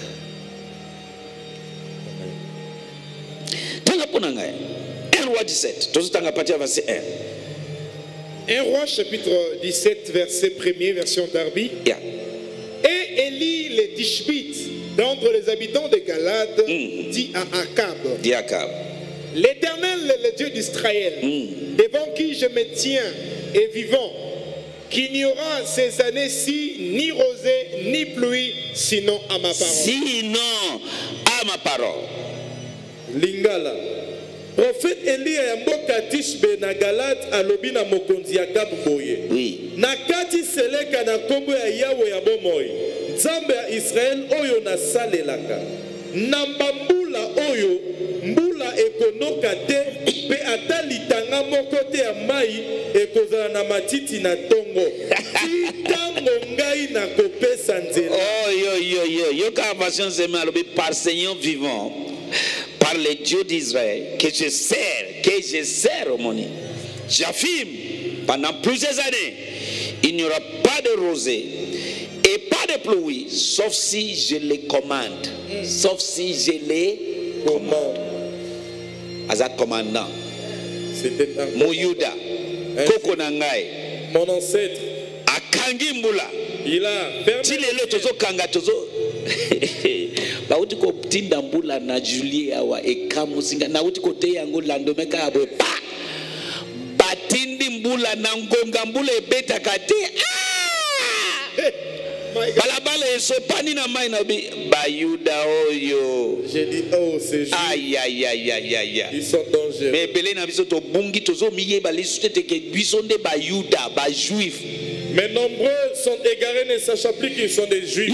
un roi dix-sept, verset un. un roi chapitre dix-sept, verset premier, version Darby. Yeah. Et Élie les Tishbites, d'entre les habitants de Galade, mm. dit à Akab, dit Akab, l'Éternel est le Dieu d'Israël, mm. devant qui je me tiens et vivant, qu'il n'y aura ces années-ci ni rosée ni pluie, sinon à ma parole. Sinon à ma parole. Lingala. Prophète Élie ya mboka Tishbe na Galate alobi na mokonzi Akab boye. Oui. Na kati seleka na kombo ya Yawe ya bomoi. Nzambe ya Israël oyo na salelaka. Na mbula oyo mbula ekonoka te pe ata litanga moko te ya mai ekozala na matiti na tongo. Tango ngai na kopesa nzela. Oh yo yo yo yo ka version zema alobi par Seigneur vivant. Par le Dieu d'Israël, que je sers, que je sers au moni. J'affirme, pendant plusieurs années, il n'y aura pas de rosée et pas de pluie, sauf si je les commande. Mm. Sauf si je les commande. Aza commandant. C'était un Mouyuda, Koko Nangai, mon ancêtre, Akangi Mbula. Il a fermé le tozo kanga tozo. Bauti ko tinda mbula na Julie awa ekamusinga na uti ko te yango landomeka abo pa batindi mbula na ngonga mbula ebeta kate ah balabala esopani na mai na bayuda oyo. J'ai dit oh c'est juste. Aïe aïe aïe aïe aïe. Ils sont dangereux. Mais belé na biso to bungi tozo miye bali sute ke bisonde bayuda ba juif. Mais nombreux sont égarés ne sachant plus qu'ils sont des juifs.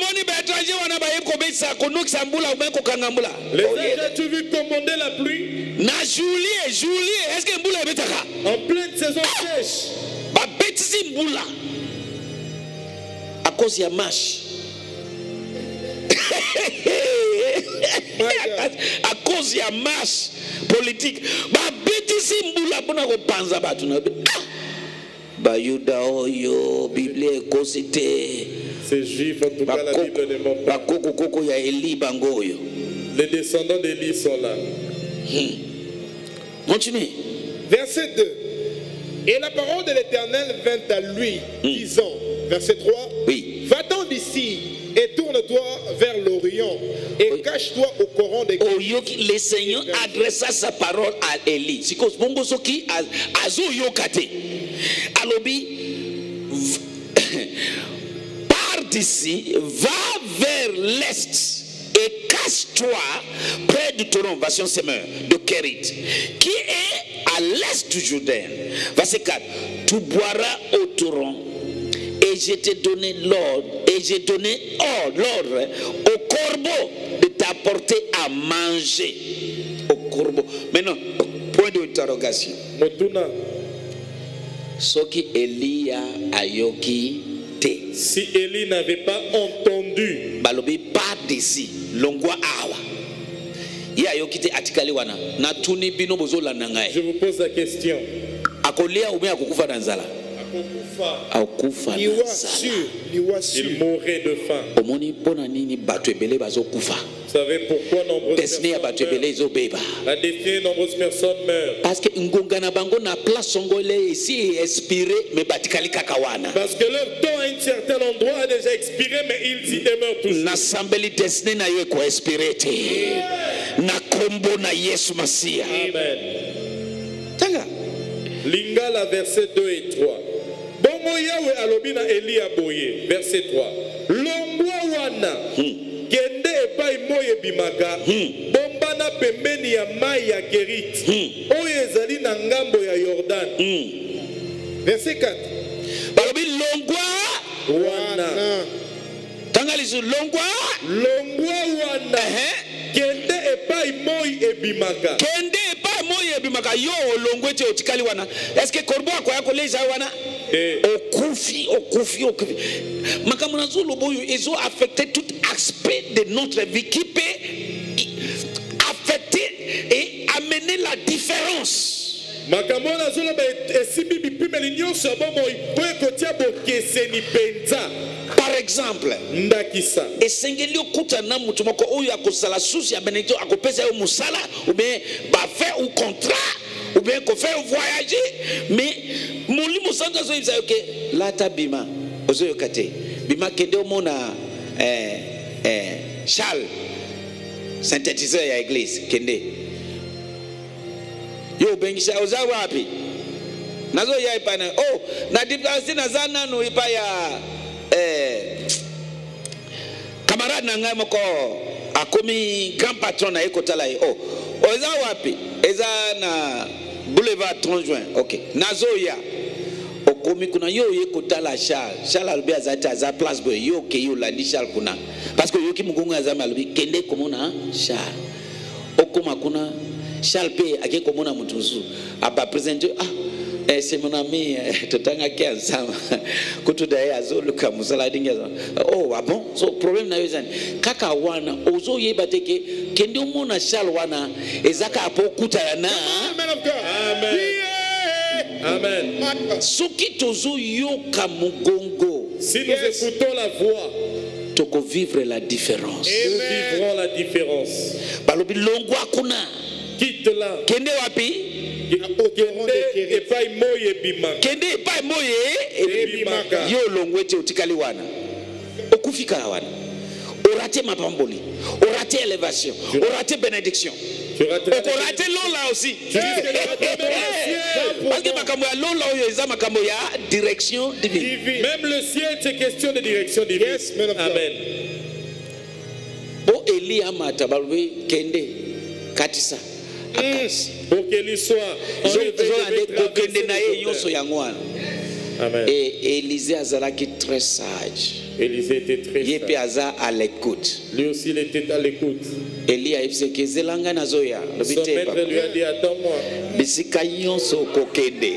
Les anges, as-tu vu commander la pluie? Na juillet, juillet, est-ce que mboula betaka? En pleine saison sèche. Ba betisi mboula. À cause ya marche. À cause ya marche politique. Ba betisi mboula pona ko panza batu na. Bayuda oyo Bible ekosite. Ces juifs en tout cas la Bible ne ment pas. Bakoko koko ya Eli bangoyo. Les descendants d'Élie sont là. Hmm. Continuez. Verset deux. Et la parole de l'Éternel vint à lui, hmm. disant, verset trois, oui. Va-t'en d'ici et tourne-toi vers l'Orient et oui. cache-toi au coran des Galilées. Le Seigneur adressa sa parole à Élie. C'est cause bongo soki azo yokate. Alobi, pars d'ici, va vers l'est et cache-toi près du torrent, version semeur, de Kérit, qui est à l'est du Jourdain. Verset quatre, tu boiras au torrent et je t'ai donné l'ordre, et j'ai donné l'ordre au corbeau de t'apporter à manger. Au corbeau. Maintenant, point d'interrogation. Motuna. Soki Elia ayoki te. Si Élie n'avait pas entendu, balobi pas d'ici, longwa awa. Ya ayoki te atikali wana. Na tuni bino bozola nangai. Je vous pose la question. Akolia ou bien akokufa danzala? Akokufa danzala. Il mourrait de faim. Omoni pona nini batu ebele bazokufa. Vous savez pourquoi nombreuses personnes meurent? La destinée de nombreuses personnes meurent. Parce que ngongana bango na place songole ici expiré mais batikali kakawana. Parce que leur temps à un certain endroit a déjà expiré mais ils y demeurent toujours. Na sambeli destinée na yo ko expiré te. Na kombo na Yesu Masia. Amen. Tanga. Lingala verset deux et trois. Bon Bongo Yawe alobina Elia boye. Verset trois. Longwa wana. Kende epai moye bimaka. Bombana pembeni ya mai ya Kerit. Oyo ezali na ngambo ya Jordan. Verset quatre. balobi longwa Wana. tangalisu longwa Longwa wana. Kende epai moi ebimaka. kende epai moyi ebimaka yo olongwe te otikali wana. Est-ce que korbo ako yako leza wana Eh. okufi okufi okufi makambo nazoloba oyo ezo affecter tout aspect de notre vie qui peut affecter et amener la différence. Makambo na zolo ba esimbi bipimeli nyonso bomoi po ekotia bokeseni penza. Par exemple, Ndakisa. esengeli okuta na mutu moko oyo akosala susi ya benedicto akopesa yo musala ou bien bafaire ou contrat ou bien kofaire voyager mais molimo santo azoyebisa yo ke lata bima ozoyoka te bima kende omona eh, eh, Charles synthétiseur ya église kende yo obengisa oza wapi nazoya epai na oh na diplomatie naza nanu epai ya eh, camarade na ngai moko akomi grand patron na ye kotala ye oh oza wapi eza na boulevard trente juin ok nazoya okomi kuna yo ye kotala Charles Charles alobi aza te aza place boye yo ke yo landi Charles kuna parce que yoki mugongo azami alobi kende komona Charles okoma kuna Charles pe ake komona mutu mosusu aba présenter ah eh, c'est mon ami eh, totanga ki ensemble kutuda ye azoluka musala dinga oh ah bon so problème na yo zani kaka wana ozo yeba te ke kende omona Charles wana ezaka apo kuta na Amen of God. Amen. Amen. soki tozo yoka mugongo Si nous écoutons la voix, toko vivre la différence nous vivrons la différence. balobi longwa kuna Quitte-la. kende wapi Kende epai moye bimaka. kende epai moye Ebimaka. yo longwe te otikali wana okufika wana orate mapamboli orate élévation orate bénédiction Tu rateras les okorate lola aussi risques de rater le ciel. parce que makambo ya lola oyo eza makambo ya direction divine Divine. Même le ciel, c'est question de direction divine. Yes, man of God. Amen. bo eli amata balobi kende katisa akasi Pour qu'il soit enlevé, zolande devait traverser kokende na ye les nyonso Jourdains. yango wana Amen. et Élisée azalaki très sage Élisée était très ye mpe sage. aza à l'écoute Lui aussi, il était à l'écoute. eli ayebisaki ezela ngai nazoya lobi Son te maître papa. lui a dit, attends-moi. bisika nyonso okokende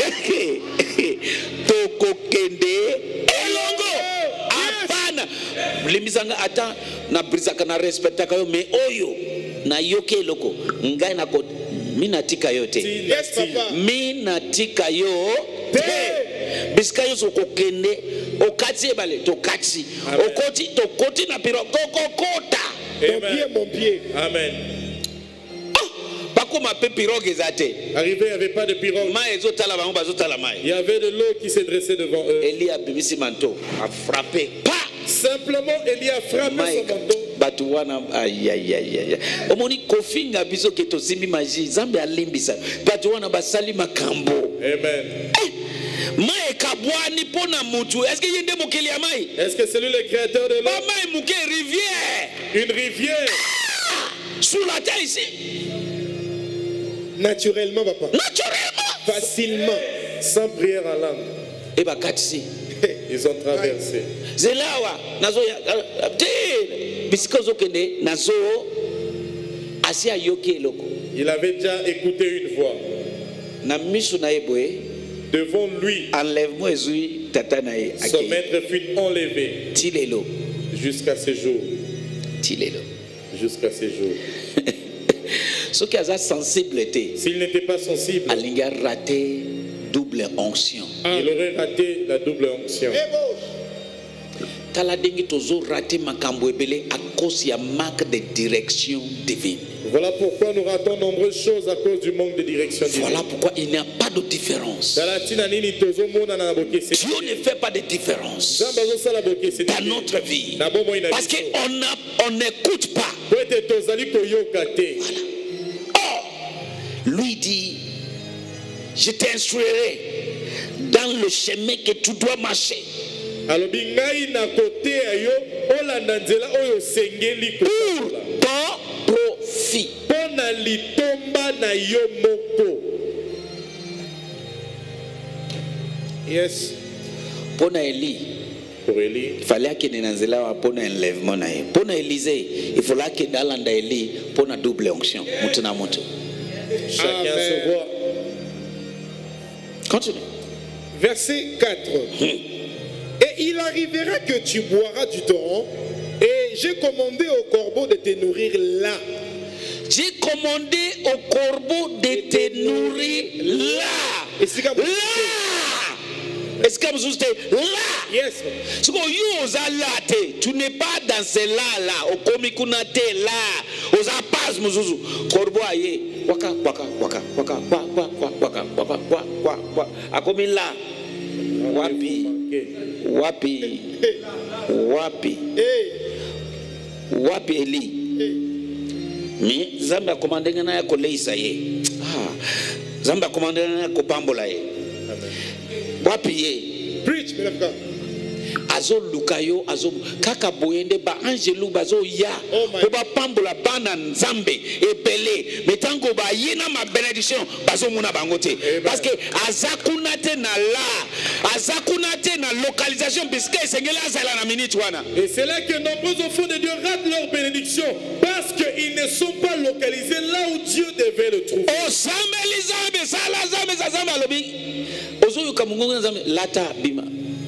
tokokende elongo apana limbisanga ata nabrisaka na respectaka yo me oyo nayoki eloko ngai nako mi natika yo te Yes, papa. mi natika yo te bisika nyonso okokende okati ebale tokati Amen. okoti tokoti na piro kokokota Mon pied, Amen. mon pied. Amen. bakoma mpe pirogue eza te Arrivé, il n'y avait pas de pirogue. mai ezotala bango bazotala mai Il y avait de l'eau qui s'est dressée devant eux. eli abimisi manto afrape pa Simplement, Élie a frappé mai son manteau. bato wana ayayayaya omoni kofinga biso ke tosimbi magi nzambe alimbisa bato wana basali makambo Amen. Eh, mai ekabwani mpo na mutu eske ye nde mokeli ya mai Est-ce que c'est lui le créateur de l'eau? bamai moke rivière Une rivière. sous la terre ici Naturellement, papa. naturellement Facilement. Sans prière en langue. e bakatisi Ils ont traversé. zelawa nazoya te bisika ozokende nazo asi ayoki eloko Il avait déjà écouté une voix. na miso na ye boye Devant lui, enlèvement ezwi tata na ye son akei maître fut enlevé ti lelo jusqu'à ce jour. ti lelo Jusqu'à ce jour. soki aza sensible te S'il n'était pas sensible, alingi arate double onction il aurait raté la double onction. tala ndenge tozorate makambo ebele à cause ya manque de direction divine. Voilà pourquoi nous ratons nombreuses choses à cause du manque de direction divine. Voilà pourquoi il n'y a pas de différence. Talatina nini tozomona na bokeseni. Dieu ne fait pas de différence Nzambe azosala bokeseni dans notre vie na bomoi na parce biso. qu'on a- on n'écoute pas. Po ete tozali koyoka te. Or, lui dit, je t'instruirai dans le chemin que tu dois marcher. alobi ngai na kote ayo olanda nzela oyo sengeli Pour ton profit. pona litomba na yo moko. Yes. Pour Eli, Pour Eli, il fallait qu'il y ait un pour enlèvement. Pour Élisée, il fallait qu'il y ait un Eli pour une double onction. Moutena moutou. chacun Amen. se voit. Continue. Verset quatre. Et il arrivera que tu boiras du torrent, et j'ai commandé au corbeau de te nourrir là. J'ai commandé au corbeau de te nourrir là. Et c'est comme- Là. Est-ce que vous êtes là? Yes. Ce que you osa là, tu n'es pas dans ce là là. Au komikuna te là. Osa passe muzuzu. Corbeau aye. Waka waka waka waka waka waka waka waka waka waka. Akomi là. Wapi wapi wapi Hey. wapi Eli. Mais Zambia a commandé na ya koleisa ye. Ah. Zambia a commandé na ya kopambola ye. Wapi ye. Preach, mes frères. Azo lukayo azo kaka boyende ba angelu bazo ya Oh my ko ba pambola bana nzambe ebele metango ba yena ma benediction bazo muna bangote parce que azakuna te na la azakuna te na localisation puisque sengela azala na minute wana. et c'est là que nombreux enfants de Dieu ratent leur bénédiction parce qu'ils ne sont pas localisés là où Dieu devait le trouver. O sameli zambe sala zambe za zambe alobi ozo yuka mungongo zambe lata bima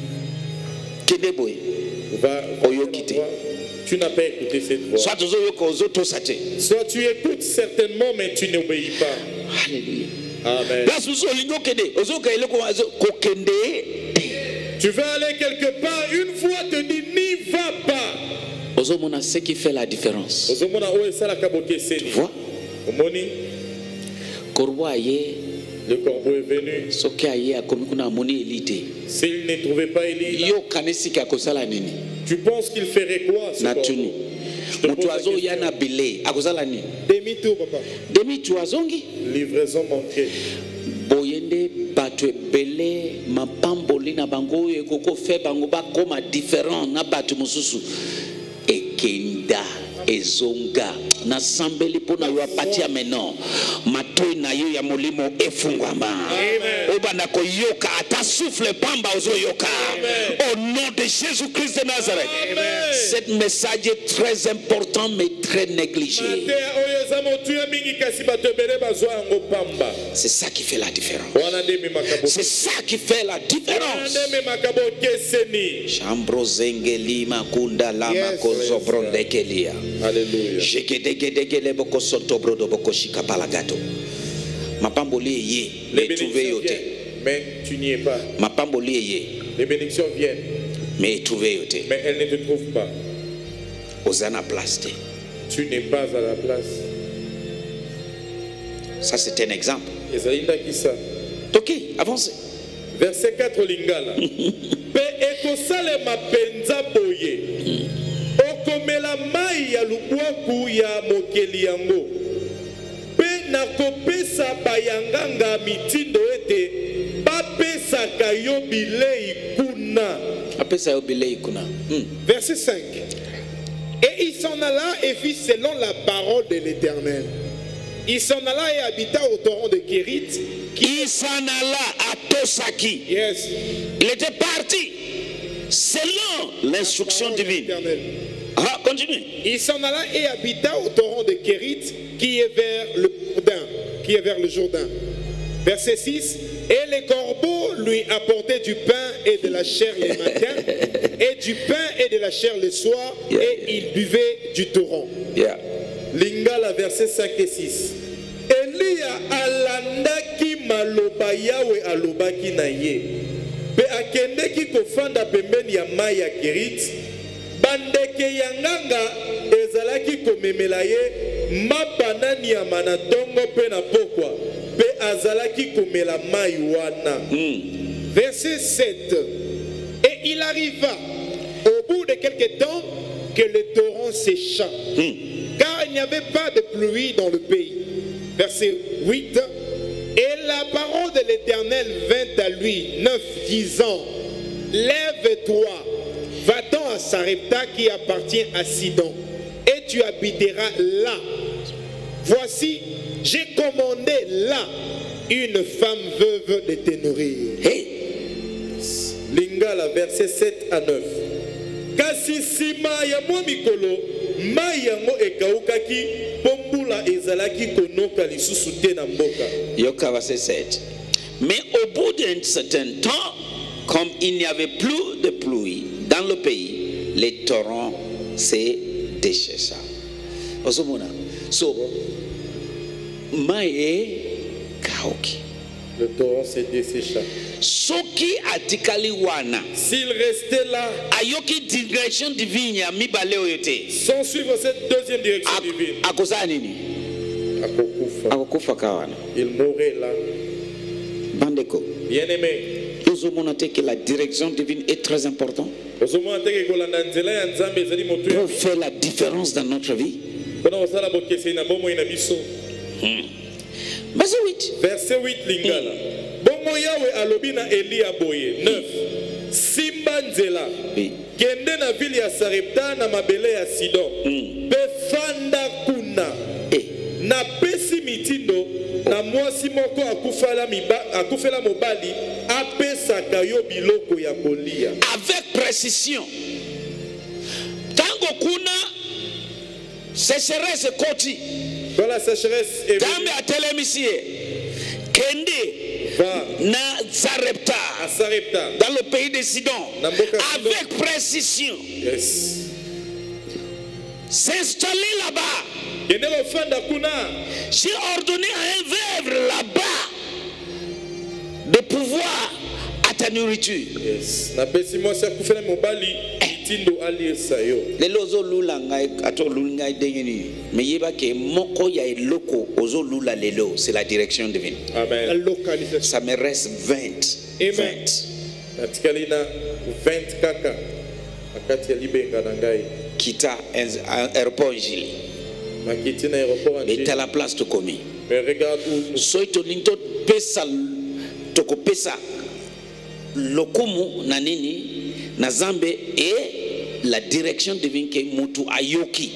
kende boy. Va, Oyo kite. tu n'as pas écouté cette voix. Soit ozo yuka ozo tosate. Soit tu écoutes certainement, mais tu n'obéis pas. Alléluia. Amen. Place ozo lingo kende ozo ka ile ko ko kende. Tu vas aller quelque part, une fois te dit n'y va pas. Ozo mona ce qui fait la différence. Ozomona oyo esalaka boke Tu seni. vois? Omoni, Corbeau aye le corbeau est venu. soki aye akomi kuna amoni elite. S'il ne trouvait pas Élie, là, Yo kanesika kosala nini? tu penses qu'il ferait quoi ce Natuni. corbeau? Je te pose Mutu la azo question. yana bile akozala nini? Demi-tour, papa. Demi tu azongi Livraison manquée. boyende bato ebele mapamboli na bango oyo ekoko fe bango bakoma différent na bato mosusu ekenda ezonga nasambeli mpona yo apatia meno matoi na yo ya molimo efungwama obanda koyoka ata souffle pamba ozoyoka au nom de Jésus-Christ de Nazareth. Cet message est très important mais très négligé. Mateya oyo eza motuya mingi kasi bato ebele bazwa yango pamba. C'est ça qui fait la différence. Wana nde ememaka bo- C'est ça qui fait la wana différence. nde ememaka bokeseni. Chambro zengeli makunda lama Yes, kozo brondekelia. Alléluia. Jegedegedegele boko soto brodo boko shika palagato. Mapamboli ye, Les mais trouvé bénédictions yote. viennent, mais tu n'y es pas. Mapamboli ye, Les bénédictions viennent, mais trouvé yote. mais elles ne te trouvent pas. Ozana plaste. Tu n'es pas à la place. Ça c'est un exemple. ezali ndakisa. Ok, avancez. Verset quatre lingala. Pe ekosalema penza boye. Okomela mai ya lubwaku ya mokeli yango. Pe nakopesa bayanganga mitindo ete bapesaka yo bilei kuna. Apesa yo bilei kuna. Hmm. Verset cinq. Et il s'en alla et fit selon la parole de l'Éternel. Il s'en alla et habita au torrent de Kérit. Qui... Isanala atosaki. Yes. Il était parti selon l'instruction Parole de divine. l'Éternel. Ah, continue. Il s'en alla et habita au torrent de Kérit, qui est vers le Jourdain, qui est vers le Jourdain. Verset six. Et les corbeaux lui apportaient du pain et de la chair les matins, et du pain et de la chair le soir, Yeah. et il buvait du torrent. Yeah. Lingala verset cinq et six. Elia alandaki maloba yawe alobaki na ye. Pe akendeki kofanda pembeni ya mai ya Kerit. Bandeke ya nganga ezalaki komemela ye mapa na nyama na tongo pe na pokwa. Pe azalaki komela mai wana. Verset sept. Et il arriva au bout de quelque temps que le torrent sécha, car il n'y avait pas de pluie dans le pays. Verset huit. Et la parole de l'Éternel vint à lui, neuf, disant, lève-toi, va-t'en à Sarepta qui appartient à Sidon, et tu habiteras là. Voici, j'ai commandé là une femme veuve de te nourrir. Hey, Lingala, verset sept à neuf. Kasi sima ya mwa mikolo, mai yango ekaukaki, pombula ezalaki konoka lisusu te na mboka. Yoka verset sept. Mais au bout d'un certain temps, comme il n'y avait plus de pluie dans le pays, les torrents se déchaînent. Osomona. So, mae kauki. Le torrent s'est dessécha. Soki atikali wana. S'il restait là, Ayoki direction divine ya mibale oyote. sans suivre cette deuxième direction divine, Akosa nini? akokufa. Akokufa kawana. Il mourrait là. Bandeko. Bien-aimé, Nous avons noté que la direction divine est très importante ozomona te ke kolanda nzela ya Nzambe ezali moto ya pour faire la différence dans notre vie. mpona kosala bokeseni na bomoi na biso. Verset huit. Verset huit lingala. Bongo Yawe alobi na Eliya boye. neuf. Simba nzela. Oui. Kende na ville ya Sarepta na mabele ya Sidon. Pe fanda kuna. Et Na pesi mitindo na mwasi moko akufala miba akufela mobali apesaka yo biloko ya kolia. avec précision. Tango kuna sécheresse koti. Dans la sécheresse est Tambe atelemisie. Kende va na Zarepta à Sarepta. dans le pays de Sidon Namboka Sidon. avec précision. Yes. S'installer là-bas. Kende kofanda kuna. J'ai ordonné à un veuve là-bas de pouvoir à ta nourriture. Yes. Na pesi mwasi akufela mobali tindo aliesa yo. Lelo ozolula ngai ato lula ngai ndenge nini me yeba ke moko ya eloko ozolula lelo c'est la direction divine. La Amen. localisation. Ça me reste vingt. Amen. vingt. Natikali na vingt kaka. Akati ya libenga na ngai. Kita un aéroport njili. Makiti na aéroport Mais t'as anje. la place de commis. Mais regarde où Soy to linto pesa toko pesa lokumu na nini na zambe et la direction divine ke mutu ayoki.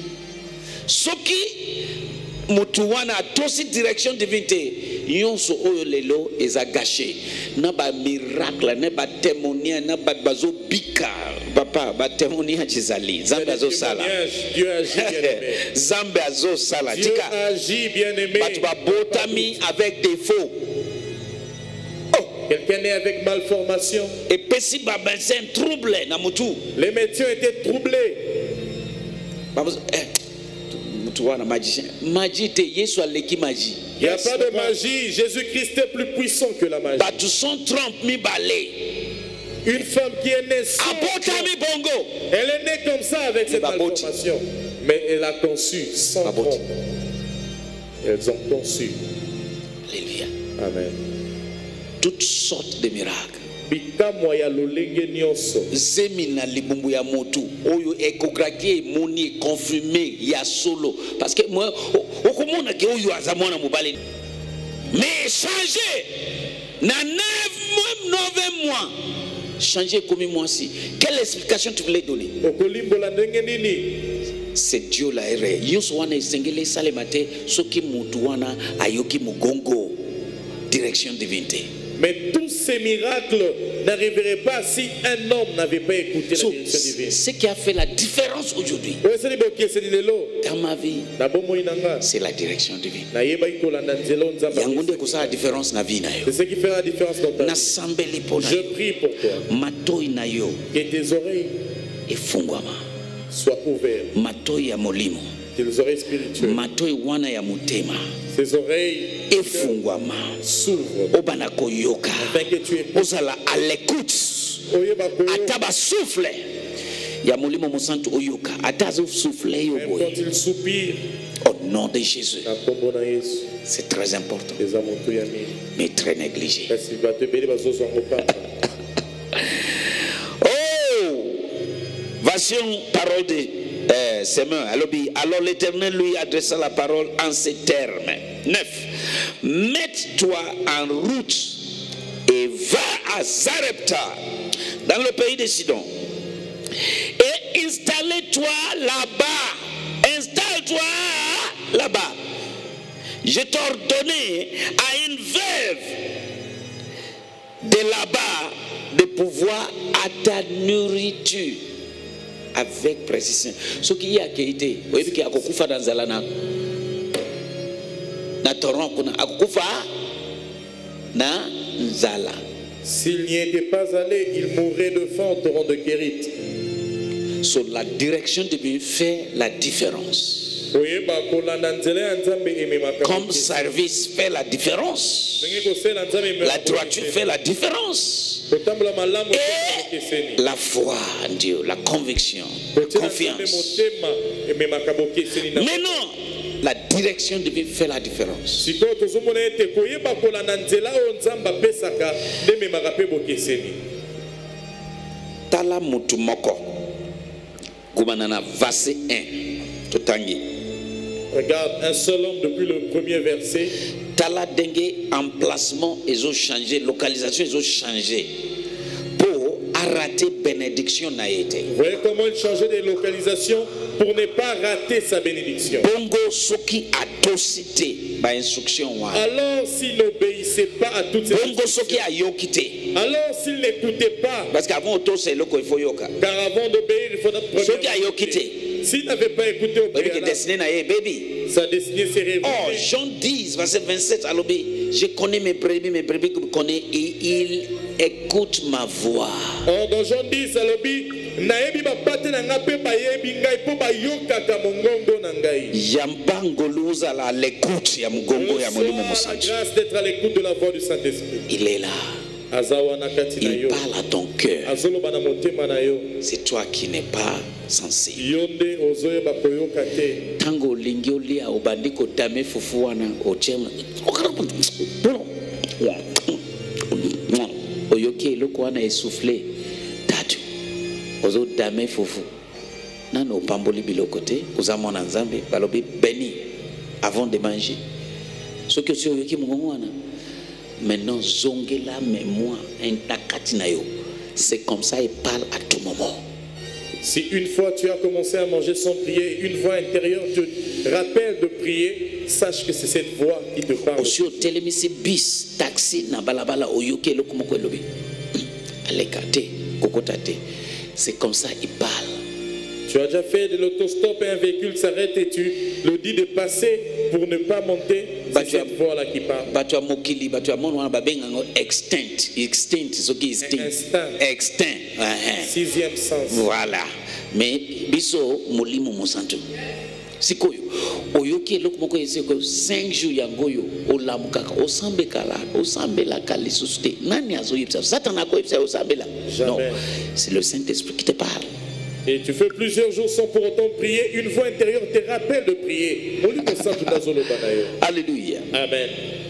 Soki mutu wana tosi direction divine te yonso oyo lelo eza gâché. Na ba miracle na ba témoignage na ba bazo bika papa ba témoignage chizali zambe azo sala. Dieu agit bien aimé. Zambe azo sala Dieu tika agit bien aimé. batu babotami avec défaut. Quelqu'un est avec malformation. Et pesi baba c'est un trouble na mutu. Les médecins étaient troublés. Baba eh mutu wana magicien. Magie te Yesu aleki magie. Il n'y a pas de magie. Jésus-Christ est plus puissant que la magie. Batu son trompe mi balé. Une femme qui est née sans Abotami bongo. elle est née comme ça avec cette Baboti. malformation. Mais elle a conçu sans Baboti. trompe. Elles ont conçu. Alléluia. Amen. Toutes sortes de miracles. Bikamwa ya lolenge nyonso. Zemi na libumbu ya motu oyo échographie moni confirmé ya solo parce que moi okomona ke oyo azamona mobali mais changer na neuf mois neuf mois changer comme moi si quelle explication tu voulais donner? Okolimbola ndenge nini? C'est Dieu la ere yonso wana esengele salemate soki mutu wana ayoki mugongo direction divinité. Mais tous ces miracles n'arriveraient pas si un homme n'avait pas écouté So, la direction divine. ce qui a fait la différence aujourd'hui Oyeseli bokeseli lelo dans ma vie, na bomoi na nga c'est la direction divine. nayebaki kolanda nzela oyo Nzambe Yango nde apesaki. kosala différence na vie na yo. C'est ce qui fera la différence dans ta vie. Nasambeli mpo na Je yo. prie pour toi Matoi na yo que tes oreilles efungwama. soient ouvertes, Matoi ya molimo. tes oreilles spirituelles, Matoi wana ya motema ces oreilles efungwama. s'ouvrent Obana koyoka. afin que tu aies Ozala à l'écoute. oyeba koyo, Ata ba souffle. Ya molimo mosantu oyoka. Ata zo souffle yo même quand boy. il soupire Au nom de Jésus. na kombo na Yesu C'est très important, eza moto ya mingi mais très négligé. kasi bato ebele bazozwa yango kaka. Oh! Version parole de Euh, ses mains. Alors, alors l'Éternel lui adressa la parole en ces termes. neuf. Mets-toi en route et va à Zarepta, dans le pays de Sidon. Et installe-toi là-bas. Installe-toi là-bas. Je t'ai ordonné à une veuve de là-bas de pouvoir à ta nourriture avec précision. Ce qui a été, vous voyez qu'il y a beaucoup dans Zalana. Na toron kuna akufa na Nzala. S'il n'y était pas allé, il mourrait de faim au torrent de Kérit. So la direction divine fait la différence. Comme service fait la différence. La droiture fait la différence. Et la foi en Dieu, la conviction, la confiance. Mais non, la direction divine fait la différence. Tala mutumoko. Kumanana verset un. Totangi. Regarde, un seul homme depuis le premier verset. Tala dengue emplacement, ils ont changé, localisation, ils ont changé pour arrêter bénédiction n'a été. Vous voyez comment il changeait de localisation pour ne pas rater sa bénédiction. Bongo soki atosité ba instruction wa. Alors s'il n'obéissait pas à toutes ces Bongo soki ayokite. Alors s'il n'écoutait pas. Parce qu'avant auto c'est loko il faut yoka. Car avant d'obéir il faut notre soki ayokite. S'il n'avait pas écouté au préalable, sa destinée s'est révélée. Oh, Jean dix, verset vingt-sept, alobé, je connais mes brebis, mes brebis que vous connaissez, et ils écoutent ma voix. Oh, dans Jean dix, alobé, naebi ba pate na ngape ba yebi ngai po ba yoka ka mongongo na ngai. Yambango luza la l'écoute ya mgongo ya molimo musanji. La grâce d'être à l'écoute de la voix du Saint-Esprit. Il est là. Il parle à ton cœur. C'est toi qui n'es pas sensible. Tango lingiolia obandiko dame fufuana ochema. Oyoke lokwana essoufflé. Tatu. Ozo dame fufu. Nano pamboli bilokote, ozamona nzambe balobi béni avant de manger. Ce que tu oyoki mungongwana. Maintenant, zongela mémoire intakatinayo. C'est comme ça il parle à tout moment. Si une fois tu as commencé à manger sans prier, une voix intérieure te rappelle de prier, sache que c'est cette voix qui te parle. Osio telemisi bis taxi na balabala oyoke lokomoko elobi. Alekate kokotate. C'est comme ça il parle. Tu as déjà fait de l'autostop et un véhicule s'arrête et tu le dis de passer pour ne pas monter. C'est cette voix-là qui parle. Batua mokili, batua mono babenga extinct, extinct, ce qui est extinct. Extinct. Sixième sens. Voilà. Mais biso molimo mosantu. Sikoyo. Oyoki lokomoko yeseko cinq jours yangoyo olamukaka osambekala osambela kali susute. Nani azoyipsa? Satan ko yipsa osambela. Non. C'est le Saint-Esprit qui te parle. Et tu fais plusieurs jours sans pour autant prier. Une voix intérieure te rappelle de prier. Alléluia. Amen.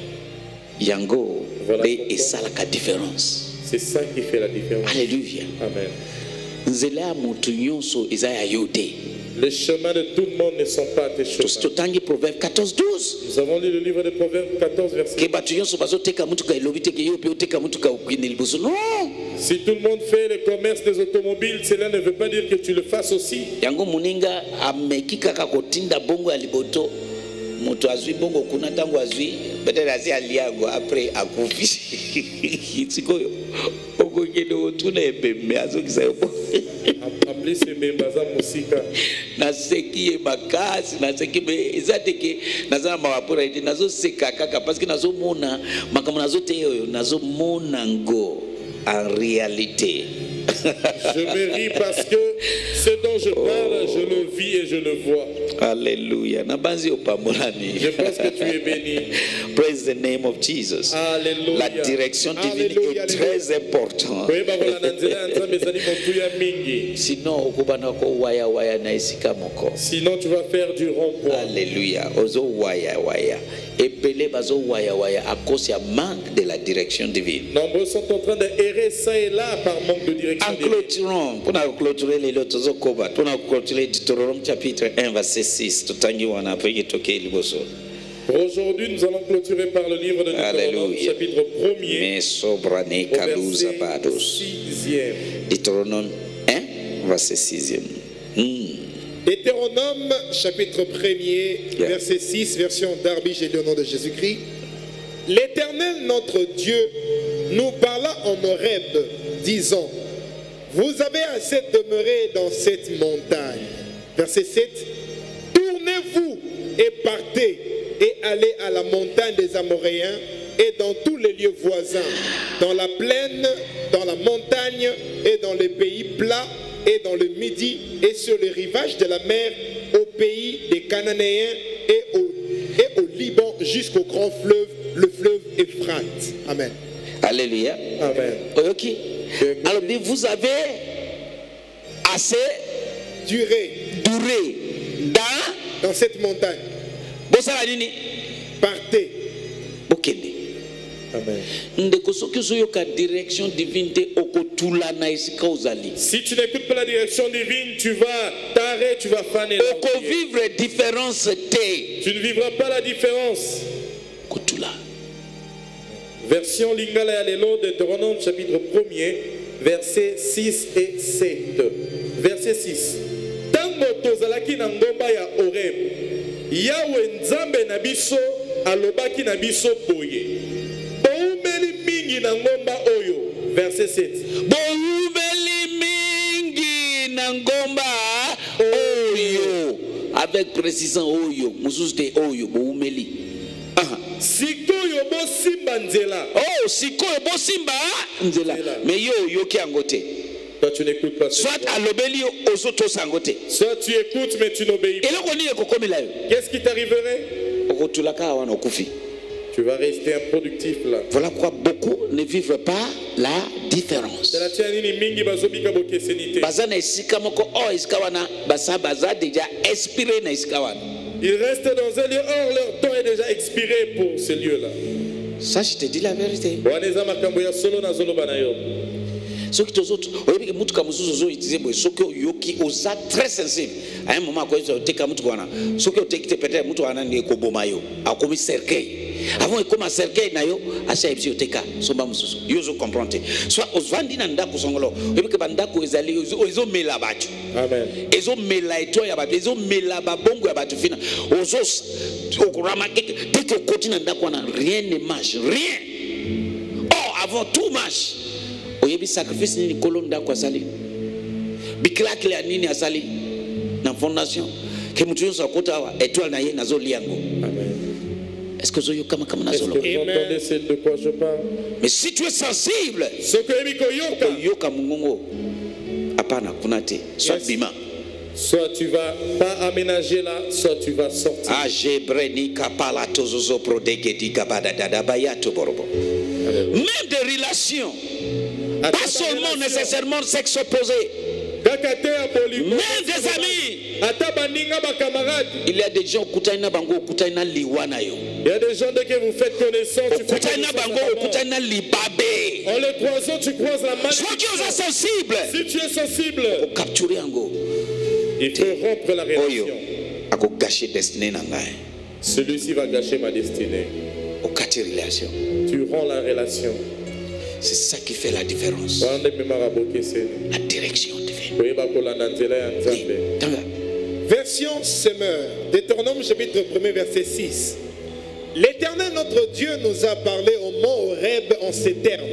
Yango, voilà et ça la différence. C'est ça qui fait la différence. Alléluia. Amen. Nzela mutu nyonso ezaya yote. Les chemins de tout le monde ne sont pas tes chemins. Totangi Proverbe quatorze douze. Nous avons lu le livre de Proverbes quatorze verset. Que batu nyonso bazoteka mutu ka elobite ke yo pe oteka mutu ka ukwini liboso. Non. Si tout le monde fait le commerce des automobiles, cela ne veut pas dire que tu le fasses aussi. Yango muninga amekika ka kotinda bongo ya liboto. Mutu azwi bongo kuna tango azwi peut-être asi aliango après akufi. Tsikoyo. Oko ngeno tuna ebembe azokisa yo. Appelez ces membaza musika. Naseki e makasi naseki be ezateke nazana mawapura ite nazo seka kaka parce que nazo mona makambo nazo te yo nazo mona ngo en réalité. Je me ris parce que ce dont je parle, je le vis et je le vois. Alléluia. Je pense que tu es béni. Praise the name of Jesus. Alléluia. La direction divine Alléluia. Est très importante. Sinon, Sinon, tu vas faire du rond-point. Alléluia. Ozo waya waya. Epele bazo waya waya à cause du manque de la direction divine. Nombreux sont en train d'errer ça et là par manque de direction. direction En divine. clôturant, pour nous clôturer les autres zokoba, pour nous clôturer Deutéronome chapitre un verset six, tout en wana après toquer liboso. Pour aujourd'hui, nous allons clôturer par le livre de Deutéronome, Alléluia. chapitre premier, Mais sobrane au kaluza verset bados. sixième. Deutéronome un verset sixième. Hmm. Deutéronome, chapitre premier, Yeah. verset six, version Darby, j'ai le nom de Jésus-Christ. L'Éternel, notre Dieu, nous parla en Horeb, disant, vous avez assez demeuré dans cette montagne. Verset sept, tournez-vous et partez et allez à la montagne des Amoréens et dans tous les lieux voisins, dans la plaine, dans la montagne et dans les pays plats et dans le Midi et sur les rivages de la mer, au pays des Cananéens et au, et au Liban jusqu'au grand fleuve, le fleuve Euphrate. Amen. Alléluia. Amen. Ok. Alors, mais vous avez assez Durez duré dans dans cette montagne. Bosala nini Partez. bokende. Amen. Ndeko soki ozoyoka direction divine te okotula na esika ozali. Si tu n'écoutes pas la direction divine, tu vas t'arrêter, tu vas faner. là où tu es. Okovivre différence te. Tu ne vivras pas la différence. Kotula. Version Lingala ya lelo, Deutéronome chapitre premier, versets six et sept. Verset six. Tango tozalaki na ngomba ya Horeb, Yahweh nzambe na biso alobaki na biso boye. Boumeli mingi na ngomba oyo. Verset sept. Boumeli mingi na ngomba oyo. Avec précision oyo. Mususu te oyo boumeli. Aha. Sikoyo bosimba nzela. Oh, sikoyo bosimba nzela. Nzela. Mais yo yoki yango te. Toi tu n'écoutes pas. Soit alobeli yo ozotosa yango te. Soit tu écoutes mais tu n'obéis pas. Eloko nini ekokomela yo? Qu'est-ce qui t'arriverait? Okotulaka wana okufi. Tu vas rester improductif là. Voilà pourquoi beaucoup ne vivent pas la différence. C'est la tienne nini mingi bazobika bokesenite. Baza na esika moko o esika wana basa baza déjà inspiré na esika wana. Ils restent dans un lieu, or leur temps est déjà expiré pour ce lieu-là. Ça je te dis la vérité. Waneza makambo ya solo na zoloba na yo. Soki tozoto oyebi mutuka mususu ozo utiliser boye soki yoki oza très sensible. À un moment akoyeza oteka mutuka wana. Soki oteki te peut-être mutuka wana ndi ekoboma yo. Akomi cercueil. Avant ekoma cercueil na yo acha ebisi oteka somba mususu. Yo zo comprendre. Soit ozvandi na ndako songolo. Oyebi ke bandako ezali ozo mela bato. Amen. Ezo mela eto ya bato, ezo mela babongo ya bato fina. Ozo okurama keke teke okoti na ndako wana rien ne marche, rien. Oh, avant tout marche. Oyebi sacrifice nini kolonda kwa sali. Bikilakile ya nini asali na fondation. Ke mutu yoso akota wa étoile na ye nazo liango. Amen. Est-ce que zoyo kama kama Est-ce nazo que lo? vous entendez ce de quoi je parle? Mais si tu es sensible, Ce que Ebi Koyoka, yoka mungongo. Apana kunate. Soit Yes. bima. soit tu vas pas aménager là, soit tu vas sortir. Ajebreni kapala tozozo prodegedi gabada dada bayato borobo. Même des relations, À pas ta seulement relation, nécessairement sexe opposé, Kakate ya polygamie, même des amis. ata baninga ba camarades. Il y a des gens kutaina bango kutaina liwana yo. Il y a des gens dès que vous faites connaissance, tu fais Kutaina connaissance bango d'abord. kutaina libabe. En les croisant, tu croises la main. Sois qui est sensible. Si tu es sensible, Capturer ango. il faut rompre la Oyo. relation. Ako gâcher destinée na ngai. Celui-ci va gâcher ma destinée. Au kati relation. Tu rends la relation. C'est ça qui fait la différence. Wande memara bokeseni. La direction divine. Koyeba kolanda nzela ya Oui. Nzambe. Tanga. Version Semeur, Deutéronome chapitre premier verset six. L'Éternel notre Dieu nous a parlé au mont Horeb en ces termes.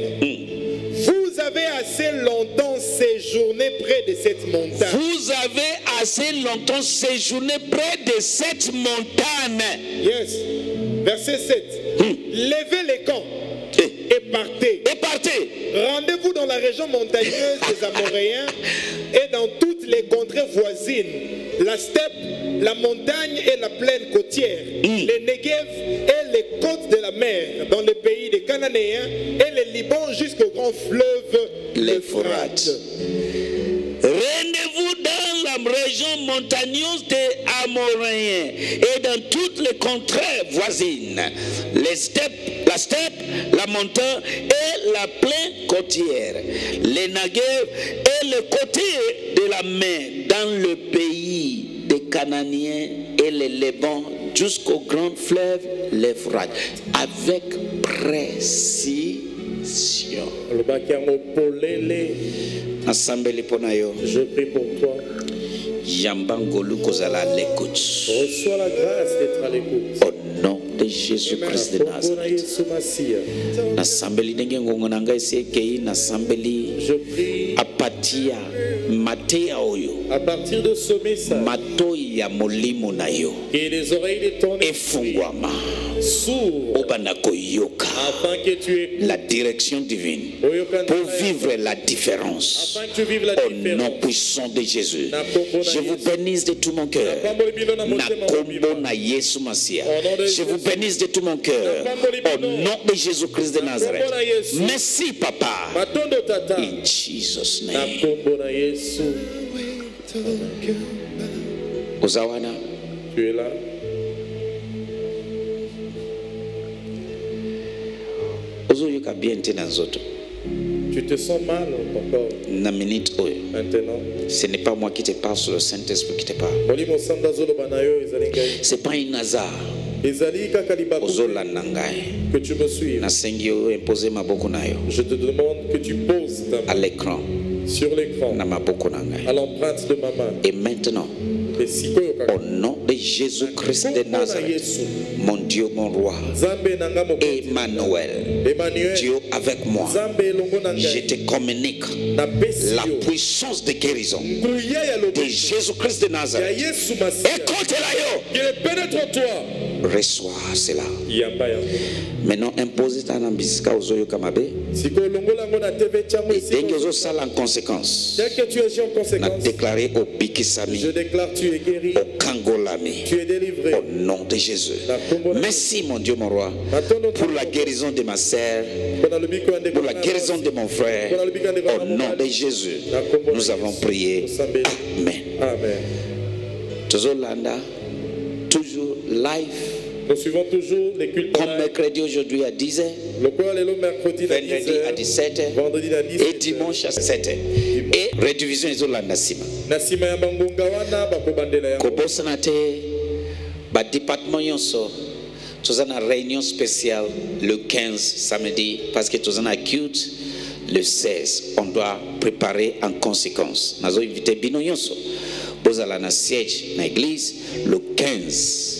Vous avez assez longtemps séjourné près de cette montagne. Vous avez assez longtemps séjourné près de cette montagne. Yes. Verset sept. Levez les camps Et, et partez. et partez. Rendez-vous dans la région montagneuse des Amoréens et dans toutes les contrées voisines, la steppe, la montagne et la plaine côtière, les Negev et les côtes de la mer, dans le pays des Cananéens et le Liban jusqu'au grand fleuve L'Euphrate. Rendez-vous dans la la région montagneuse des Amoréens et dans toutes les contrées voisines, les steppes, la steppe, la montagne et la plaine côtière, les Negev et le côté de la mer, dans le pays des Cananéens et les Liban, jusqu'au grand fleuve l'Euphrate, avec précision. Je prie pour toi. Reçois la grâce d'être à l'écoute. Au nom de Jésus-Christ de Nazareth. Je prie apatia matea oyo à partir de ce message matoi ya molimo na yo et les oreilles de ton esprit efungwama s'ouvrent obana koyoka afin que tu aies la direction divine pour vivre la différence. afin que tu vives la Au différence. nom puissant de Jésus, je vous bénisse de tout mon cœur. Na kombo na Yesu Masia. Je vous bénisse de tout mon cœur. Au nom de Jésus-Christ de Nazareth. Merci, Papa. Matondo tata In Jesus' na name. kombo na Yesu. Ozawana, Tu es là. ozoyoka bien tena nzoto. Tu te sens mal encore Na minute oyo. maintenant. Ce n'est pas moi qui te parle, c'est le Saint-Esprit qui te parle. Molimo sanda zoloba na yo ezali ngai. C'est pas un hasard. Ezali kaka libaku Ozolanda ngai. que tu me suives. Nasengi yo imposer maboko na yo Je te demande que tu poses ta à main l'écran sur l'écran na maboko na à ngai. l'empreinte de ma main. Et maintenant, Et sikoyo kaka au nom de Jésus-Christ de kombo na Nazareth, Yesu. mon Dieu, mon roi, Nzambe nanga mokonzi. Emmanuel, Emmanuel. Dieu avec moi, Nzambe elongo na je ngai. te communique Na pesi la yo. puissance de guérison Nguya ya de lobo. Jésus-Christ de Ya Nazareth. Yesu Masia. Écoute-la yo. Qu'il pénètre en toi. Reçois cela. Yamba yango. Maintenant, impose ta nambisika ozoyoka mabe. Sikoyo longola ngo na T V chango Et ici. dès que sala en conséquence, Dès que tu es en na conséquence, déclaré au je Bikisami, déclare tu es guéri. au Kangolami, Tu es délivré. au nom de Jésus. Merci, mon Dieu, mon roi, pour la guérison de ma sœur, pour la guérison de mon frère. Au nom de Jésus, nous avons prié. Amen. Amen. Tozolanda, toujours live, Nous suivons toujours les cultes. comme mercredi aujourd'hui à dix heures, Le quoi le mercredi à dix vendredi à heures, dix-sept heures vendredi à dix et heures, dimanche à sept heures. Et redivision Ezolanda Sima. na sima ya bangonga wana bakobandela yango. Kobosana te ba département yonso toza na réunion spéciale le quinze samedi parce que toza na acute le seize. On doit préparer en conséquence. Nazo invité bino yonso bozala na siège na église le quinze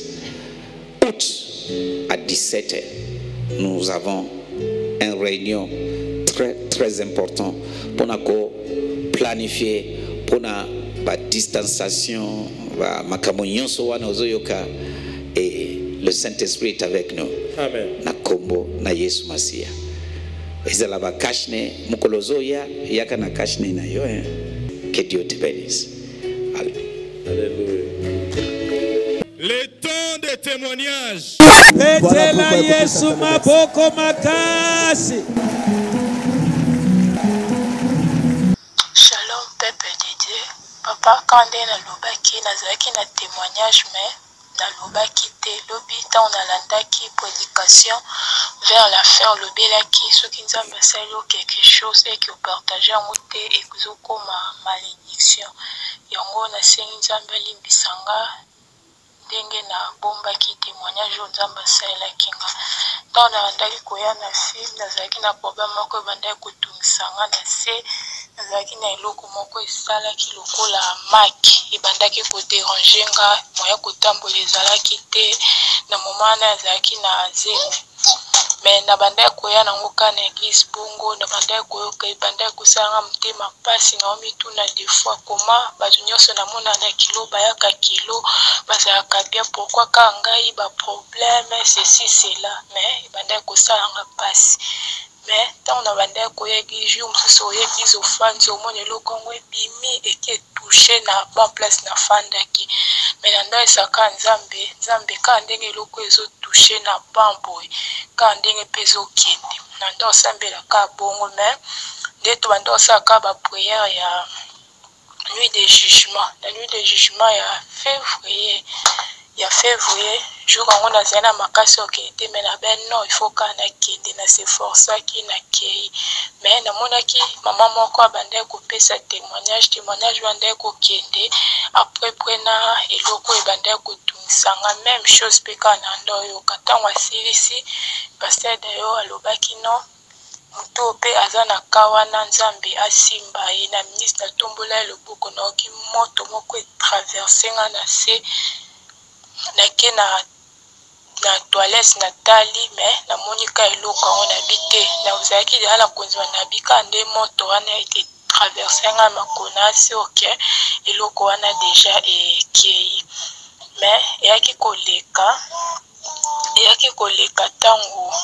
août à dix-sept heures. Nous avons une réunion très très importante pour nous planifier pour la distanciation makambo nyonso wana ozoyoka et le Saint-Esprit est avec nous. Amen. Na kombo na Yesu Masia. Ezala ba kashne mukolo zoya yaka na kashne na yo. eh. Que Dieu te bénisse. Allez. Alléluia. Le temps de témoignage. Petela Yesu maboko makasi. Shalom peuple de Dieu. Papa quand nde nalobaki nazalaki na témoignage mais nalobaki te lobi ntango nalandaki prédication vers la fin olobelaki soki nzambe asali yo quelque chose eke opartage yango te ezokoma malédiction yango nasengi nzambe alimbisa nga ndenge nabombaki témoignage oyo nzambe asalelaki nga ntango nalandaki koya na filme nazalaki na problème moko ebandaki kotungisa nga na se nazalaki na eloko moko esalaki lokola maki ebandaki koderange nga moya kotambola ezalaki te na moma wana azalaki na zemi me nabandaki koya nango ka na eglise bongo nabandaki koyoka ebandaki kosalanga motema mpasi na omituna des fois koma bato nyonso namona na kilo bayaka kilo bazalaka bien pourkui ka ngai baproblème ceci cela me ebandaki kosalanga mpasi mais ntango nabandaki koya eglise jour mosusu oya eglise ofandi omona eloko yango ebimi eke touche na bon place nafandaki me na ndo esaka nzambe nzambe kaka ndenge eloko ezotouche na bamboye kaka ndenge mpe ezokende na ndo osambelaka bongo me nde tobanda osalaka bapriere ya nuit de jugement. La nuit de jugement, il y a février. Il y a février, jour où on a zéna makasi okende mais na ben non il faut qu'on a kende na se force qui na kei mais na monaki maman moko abande ko pesa témoignage témoignage bande ko kende après prena eloko ebande ko tunisanga même chose pe kana ndo yo katangwa silisi pasteur dayo alobaki non muto pe azana kawana nzambe asimba ye na ministre tombola le boko na ki moto moko traverser na se na ke na na toilette na tali mais na monika eloko on habité na uzaki de la konzwa na bika nde moto wana été traversé nga makona si OK eloko wana déjà e kei mais yaki koleka yaki koleka tango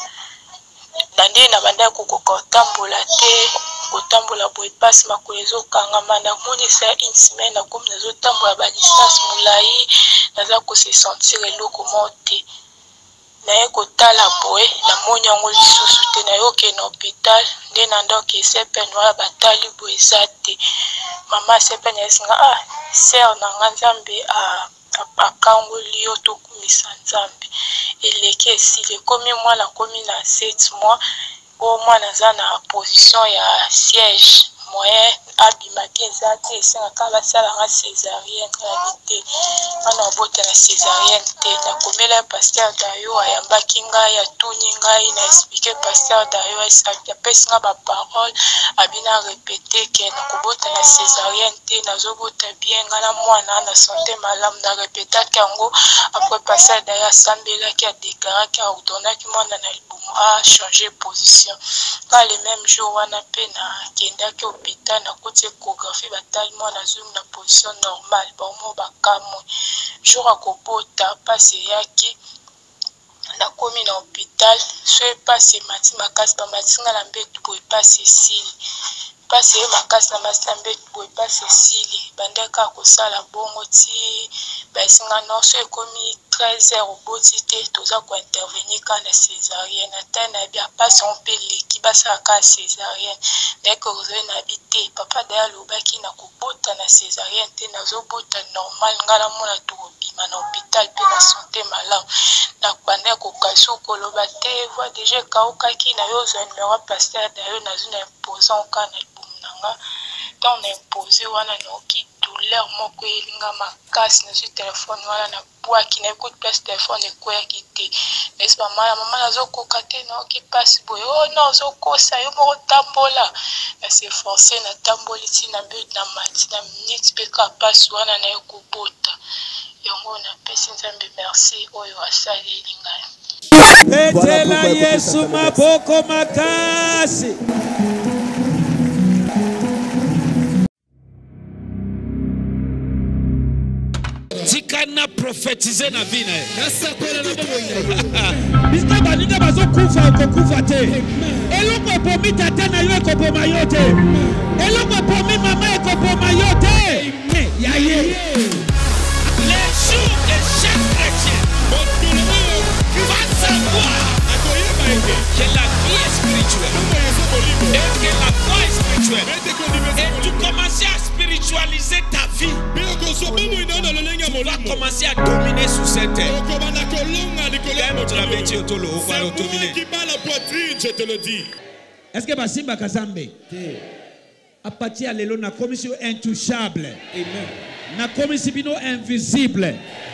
nande na banda ko kotambola te kotambola boy passe makolezo kanga mana moni sa une semaine na comme nazo tambola ba distance mulai naza ko se sentir eloko monte na eko tala boy na moni yango lisusu te na yo ke na hôpital nde na ndoki sepe noa batali boy zate mama sepe na esinga ah sœur na nganzambe a akangoli yo tokumisa nzambe eleke esili komi mwana komi na sept mois au mwana za na position ya siège moyen abimaki eza te esengaka basala nga césarienne réalité wana obote na césarienne te nakomela pasteur dayo ayambaki ngai atuni ngai na explike pasteur dayo apesi nga baparole abina répété ke nakobota na césarienne te nazobota bien nga na mwana na santé malamu na répétaki yango après pasteur dayo asambelaki adéclaraki aordonnaki mwana na libumu a changer position ka le même jour wana pe na kendaki hôpital na côté échographie batali mwana zoom na position normale bomo bakamwe jour akobota passe yaki na komi na hôpital so passe mati makasi ba matinga na mbetu boy passe sili passe makasi na masi na mbetu boy passe sili bandeka kosala bongo ti basinga no so ekomi treize heures oboti te toza ko intervenir ka na césarienne atana bia passe on peut leki basa ka césarienne dès que vous avez habité papa daya lobaki na kobota na césarienne te nazobota normal ngala mona to bima na hôpital pe na santé malamu na bande ko kaso koloba te voix déjà kaokaki na yo zo numéro pasteur dayo na zone imposant ka na nanga quand on a imposé wana no ki douleur moko elinga makasi na sur téléphone wana na poa ki na écoute place téléphone ko ya kité est pas mama mama nazo kokate no ki passe boy oh non zo kosa yo mo tambola na se forcer na tamboli ti na but na mati na minute pe ka passe wana na ko bota yango na pesi nzambe merci oyo asali elinga petela Yesu maboko makasi. Tikana prophétiser na vie na ye. Biska baninga bazo kufa kokufa te. Eloko epomi tata na yo ekopoma yo te. Eloko epomi mama ekopoma yo te. Ya ye. Les jours de chaque chrétien va savoir que la vie est spirituelle et que la foi est spirituelle. Et tu commences à spiritualiser ta vie. Tu vas commencer à dominer sur cette terre. Je te le dis. Est-ce que Basimba Kazambe à partir de la commission intouchable, la commission invisible,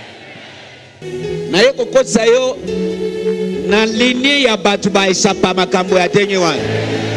na yeko kosa yo na linie ya batu ba isapa makambo ya tenye wana